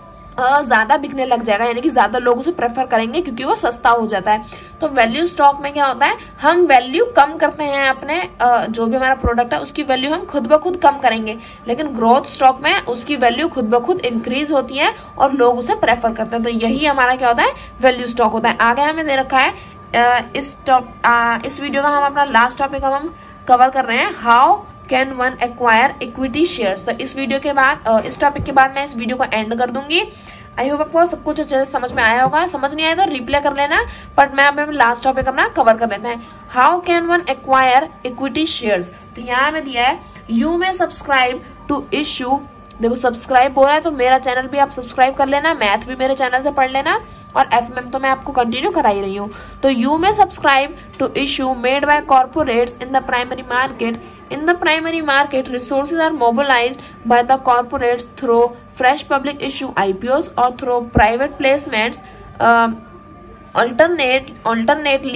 ज्यादा बिकने लग जाएगा, यानी कि ज्यादा लोग उसे प्रेफर करेंगे क्योंकि वो सस्ता हो जाता है। तो वैल्यू स्टॉक में क्या होता है, हम वैल्यू कम करते हैं अपने जो भी हमारा प्रोडक्ट है उसकी वैल्यू हम खुद ब खुद कम करेंगे, लेकिन ग्रोथ स्टॉक में उसकी वैल्यू खुद ब खुद इंक्रीज होती है और लोग उसे प्रेफर करते हैं। तो यही हमारा क्या होता है, वैल्यू स्टॉक होता है। आगे हमें दे रखा है इस टॉप इस वीडियो का हम अपना लास्ट टॉपिक हम कवर कर रहे हैं, how can one acquire equity shares. तो इस वीडियो के बाद, इस टॉपिक के बाद मैं इस वीडियो को एंड कर दूंगी। आई होप आपको सब कुछ अच्छे से समझ में आया होगा, समझ नहीं आया तो रिप्ले कर लेना, बट मैं अब लास्ट टॉपिक अपना कवर कर लेते हैं। How can one acquire equity shares. तो यहाँ में दिया है, you may subscribe to issue, देखो सब्सक्राइब हो रहा है तो मेरा चैनल भी आप सब्सक्राइब कर लेना, मैथ भी मेरे चैनल से पढ़ लेना, और एफ एम तो मैं आपको कंटिन्यू करा ही रही हूँ। तो you may subscribe to issue made by corporates in the primary market. In the primary market, resources are mobilized by the corporates through fresh public issue I P Os or through private placements. Uh, alternate, alternately,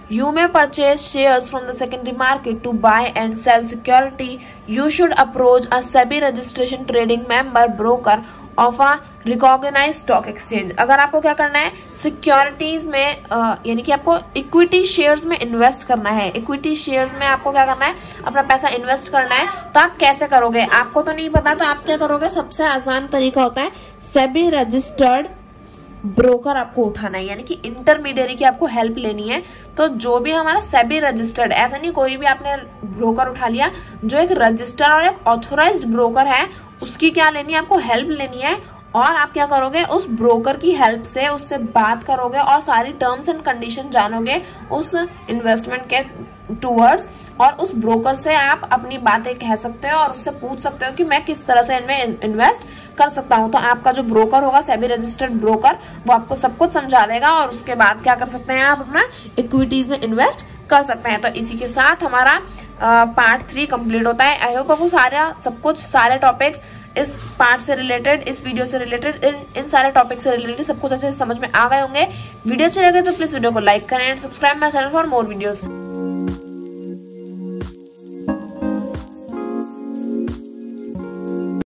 You may purchase shares from the secondary market to buy and sell security. You should approach a SEBI registration trading member broker of a recognized stock exchange. अगर आपको क्या करना है, सिक्योरिटीज में uh, यानी कि आपको इक्विटी शेयर्स में इन्वेस्ट करना है, इक्विटी शेयर्स में आपको क्या करना है, अपना पैसा इन्वेस्ट करना है, तो आप कैसे करोगे, आपको तो नहीं पता, तो आप क्या करोगे, सबसे आसान तरीका होता है सेबी रजिस्टर्ड ब्रोकर आपको उठाना है, यानी कि इंटरमीडियरी की आपको हेल्प लेनी है। तो जो भी हमारा सेबी रजिस्टर्ड, ऐसा नहीं कोई भी आपने ब्रोकर उठा लिया, जो एक रजिस्टर्ड और एक ऑथोराइज्ड ब्रोकर है उसकी क्या लेनी है, आपको हेल्प लेनी है। और आप क्या करोगे, उस ब्रोकर की हेल्प से उससे बात करोगे और सारी टर्म्स एंड कंडीशन जानोगे उस इन्वेस्टमेंट के टूवर्ड्स, और उस ब्रोकर से आप अपनी बातें कह सकते हो और उससे पूछ सकते हो कि मैं किस तरह से इनमें इन्वेस्ट कर सकता हूं। तो आपका जो ब्रोकर होगा, सेबी रजिस्टर्ड ब्रोकर, वो आपको सब कुछ समझा देगा और उसके बाद क्या कर सकते हैं, आप अपना इक्विटीज में इन्वेस्ट कर सकते हैं। तो इसी के साथ हमारा पार्ट थ्री कंप्लीट होता है। आई होप आपको सारा सब कुछ, सारे टॉपिक्स इस पार्ट से रिलेटेड, इस वीडियो से रिलेटेड, इन इन सारे टॉपिक से रिलेटेड सब कुछ अच्छे से समझ में आ गए होंगे। वीडियो अच्छे लगे तो प्लीज वीडियो को लाइक करें and subscribe my channel for more videos.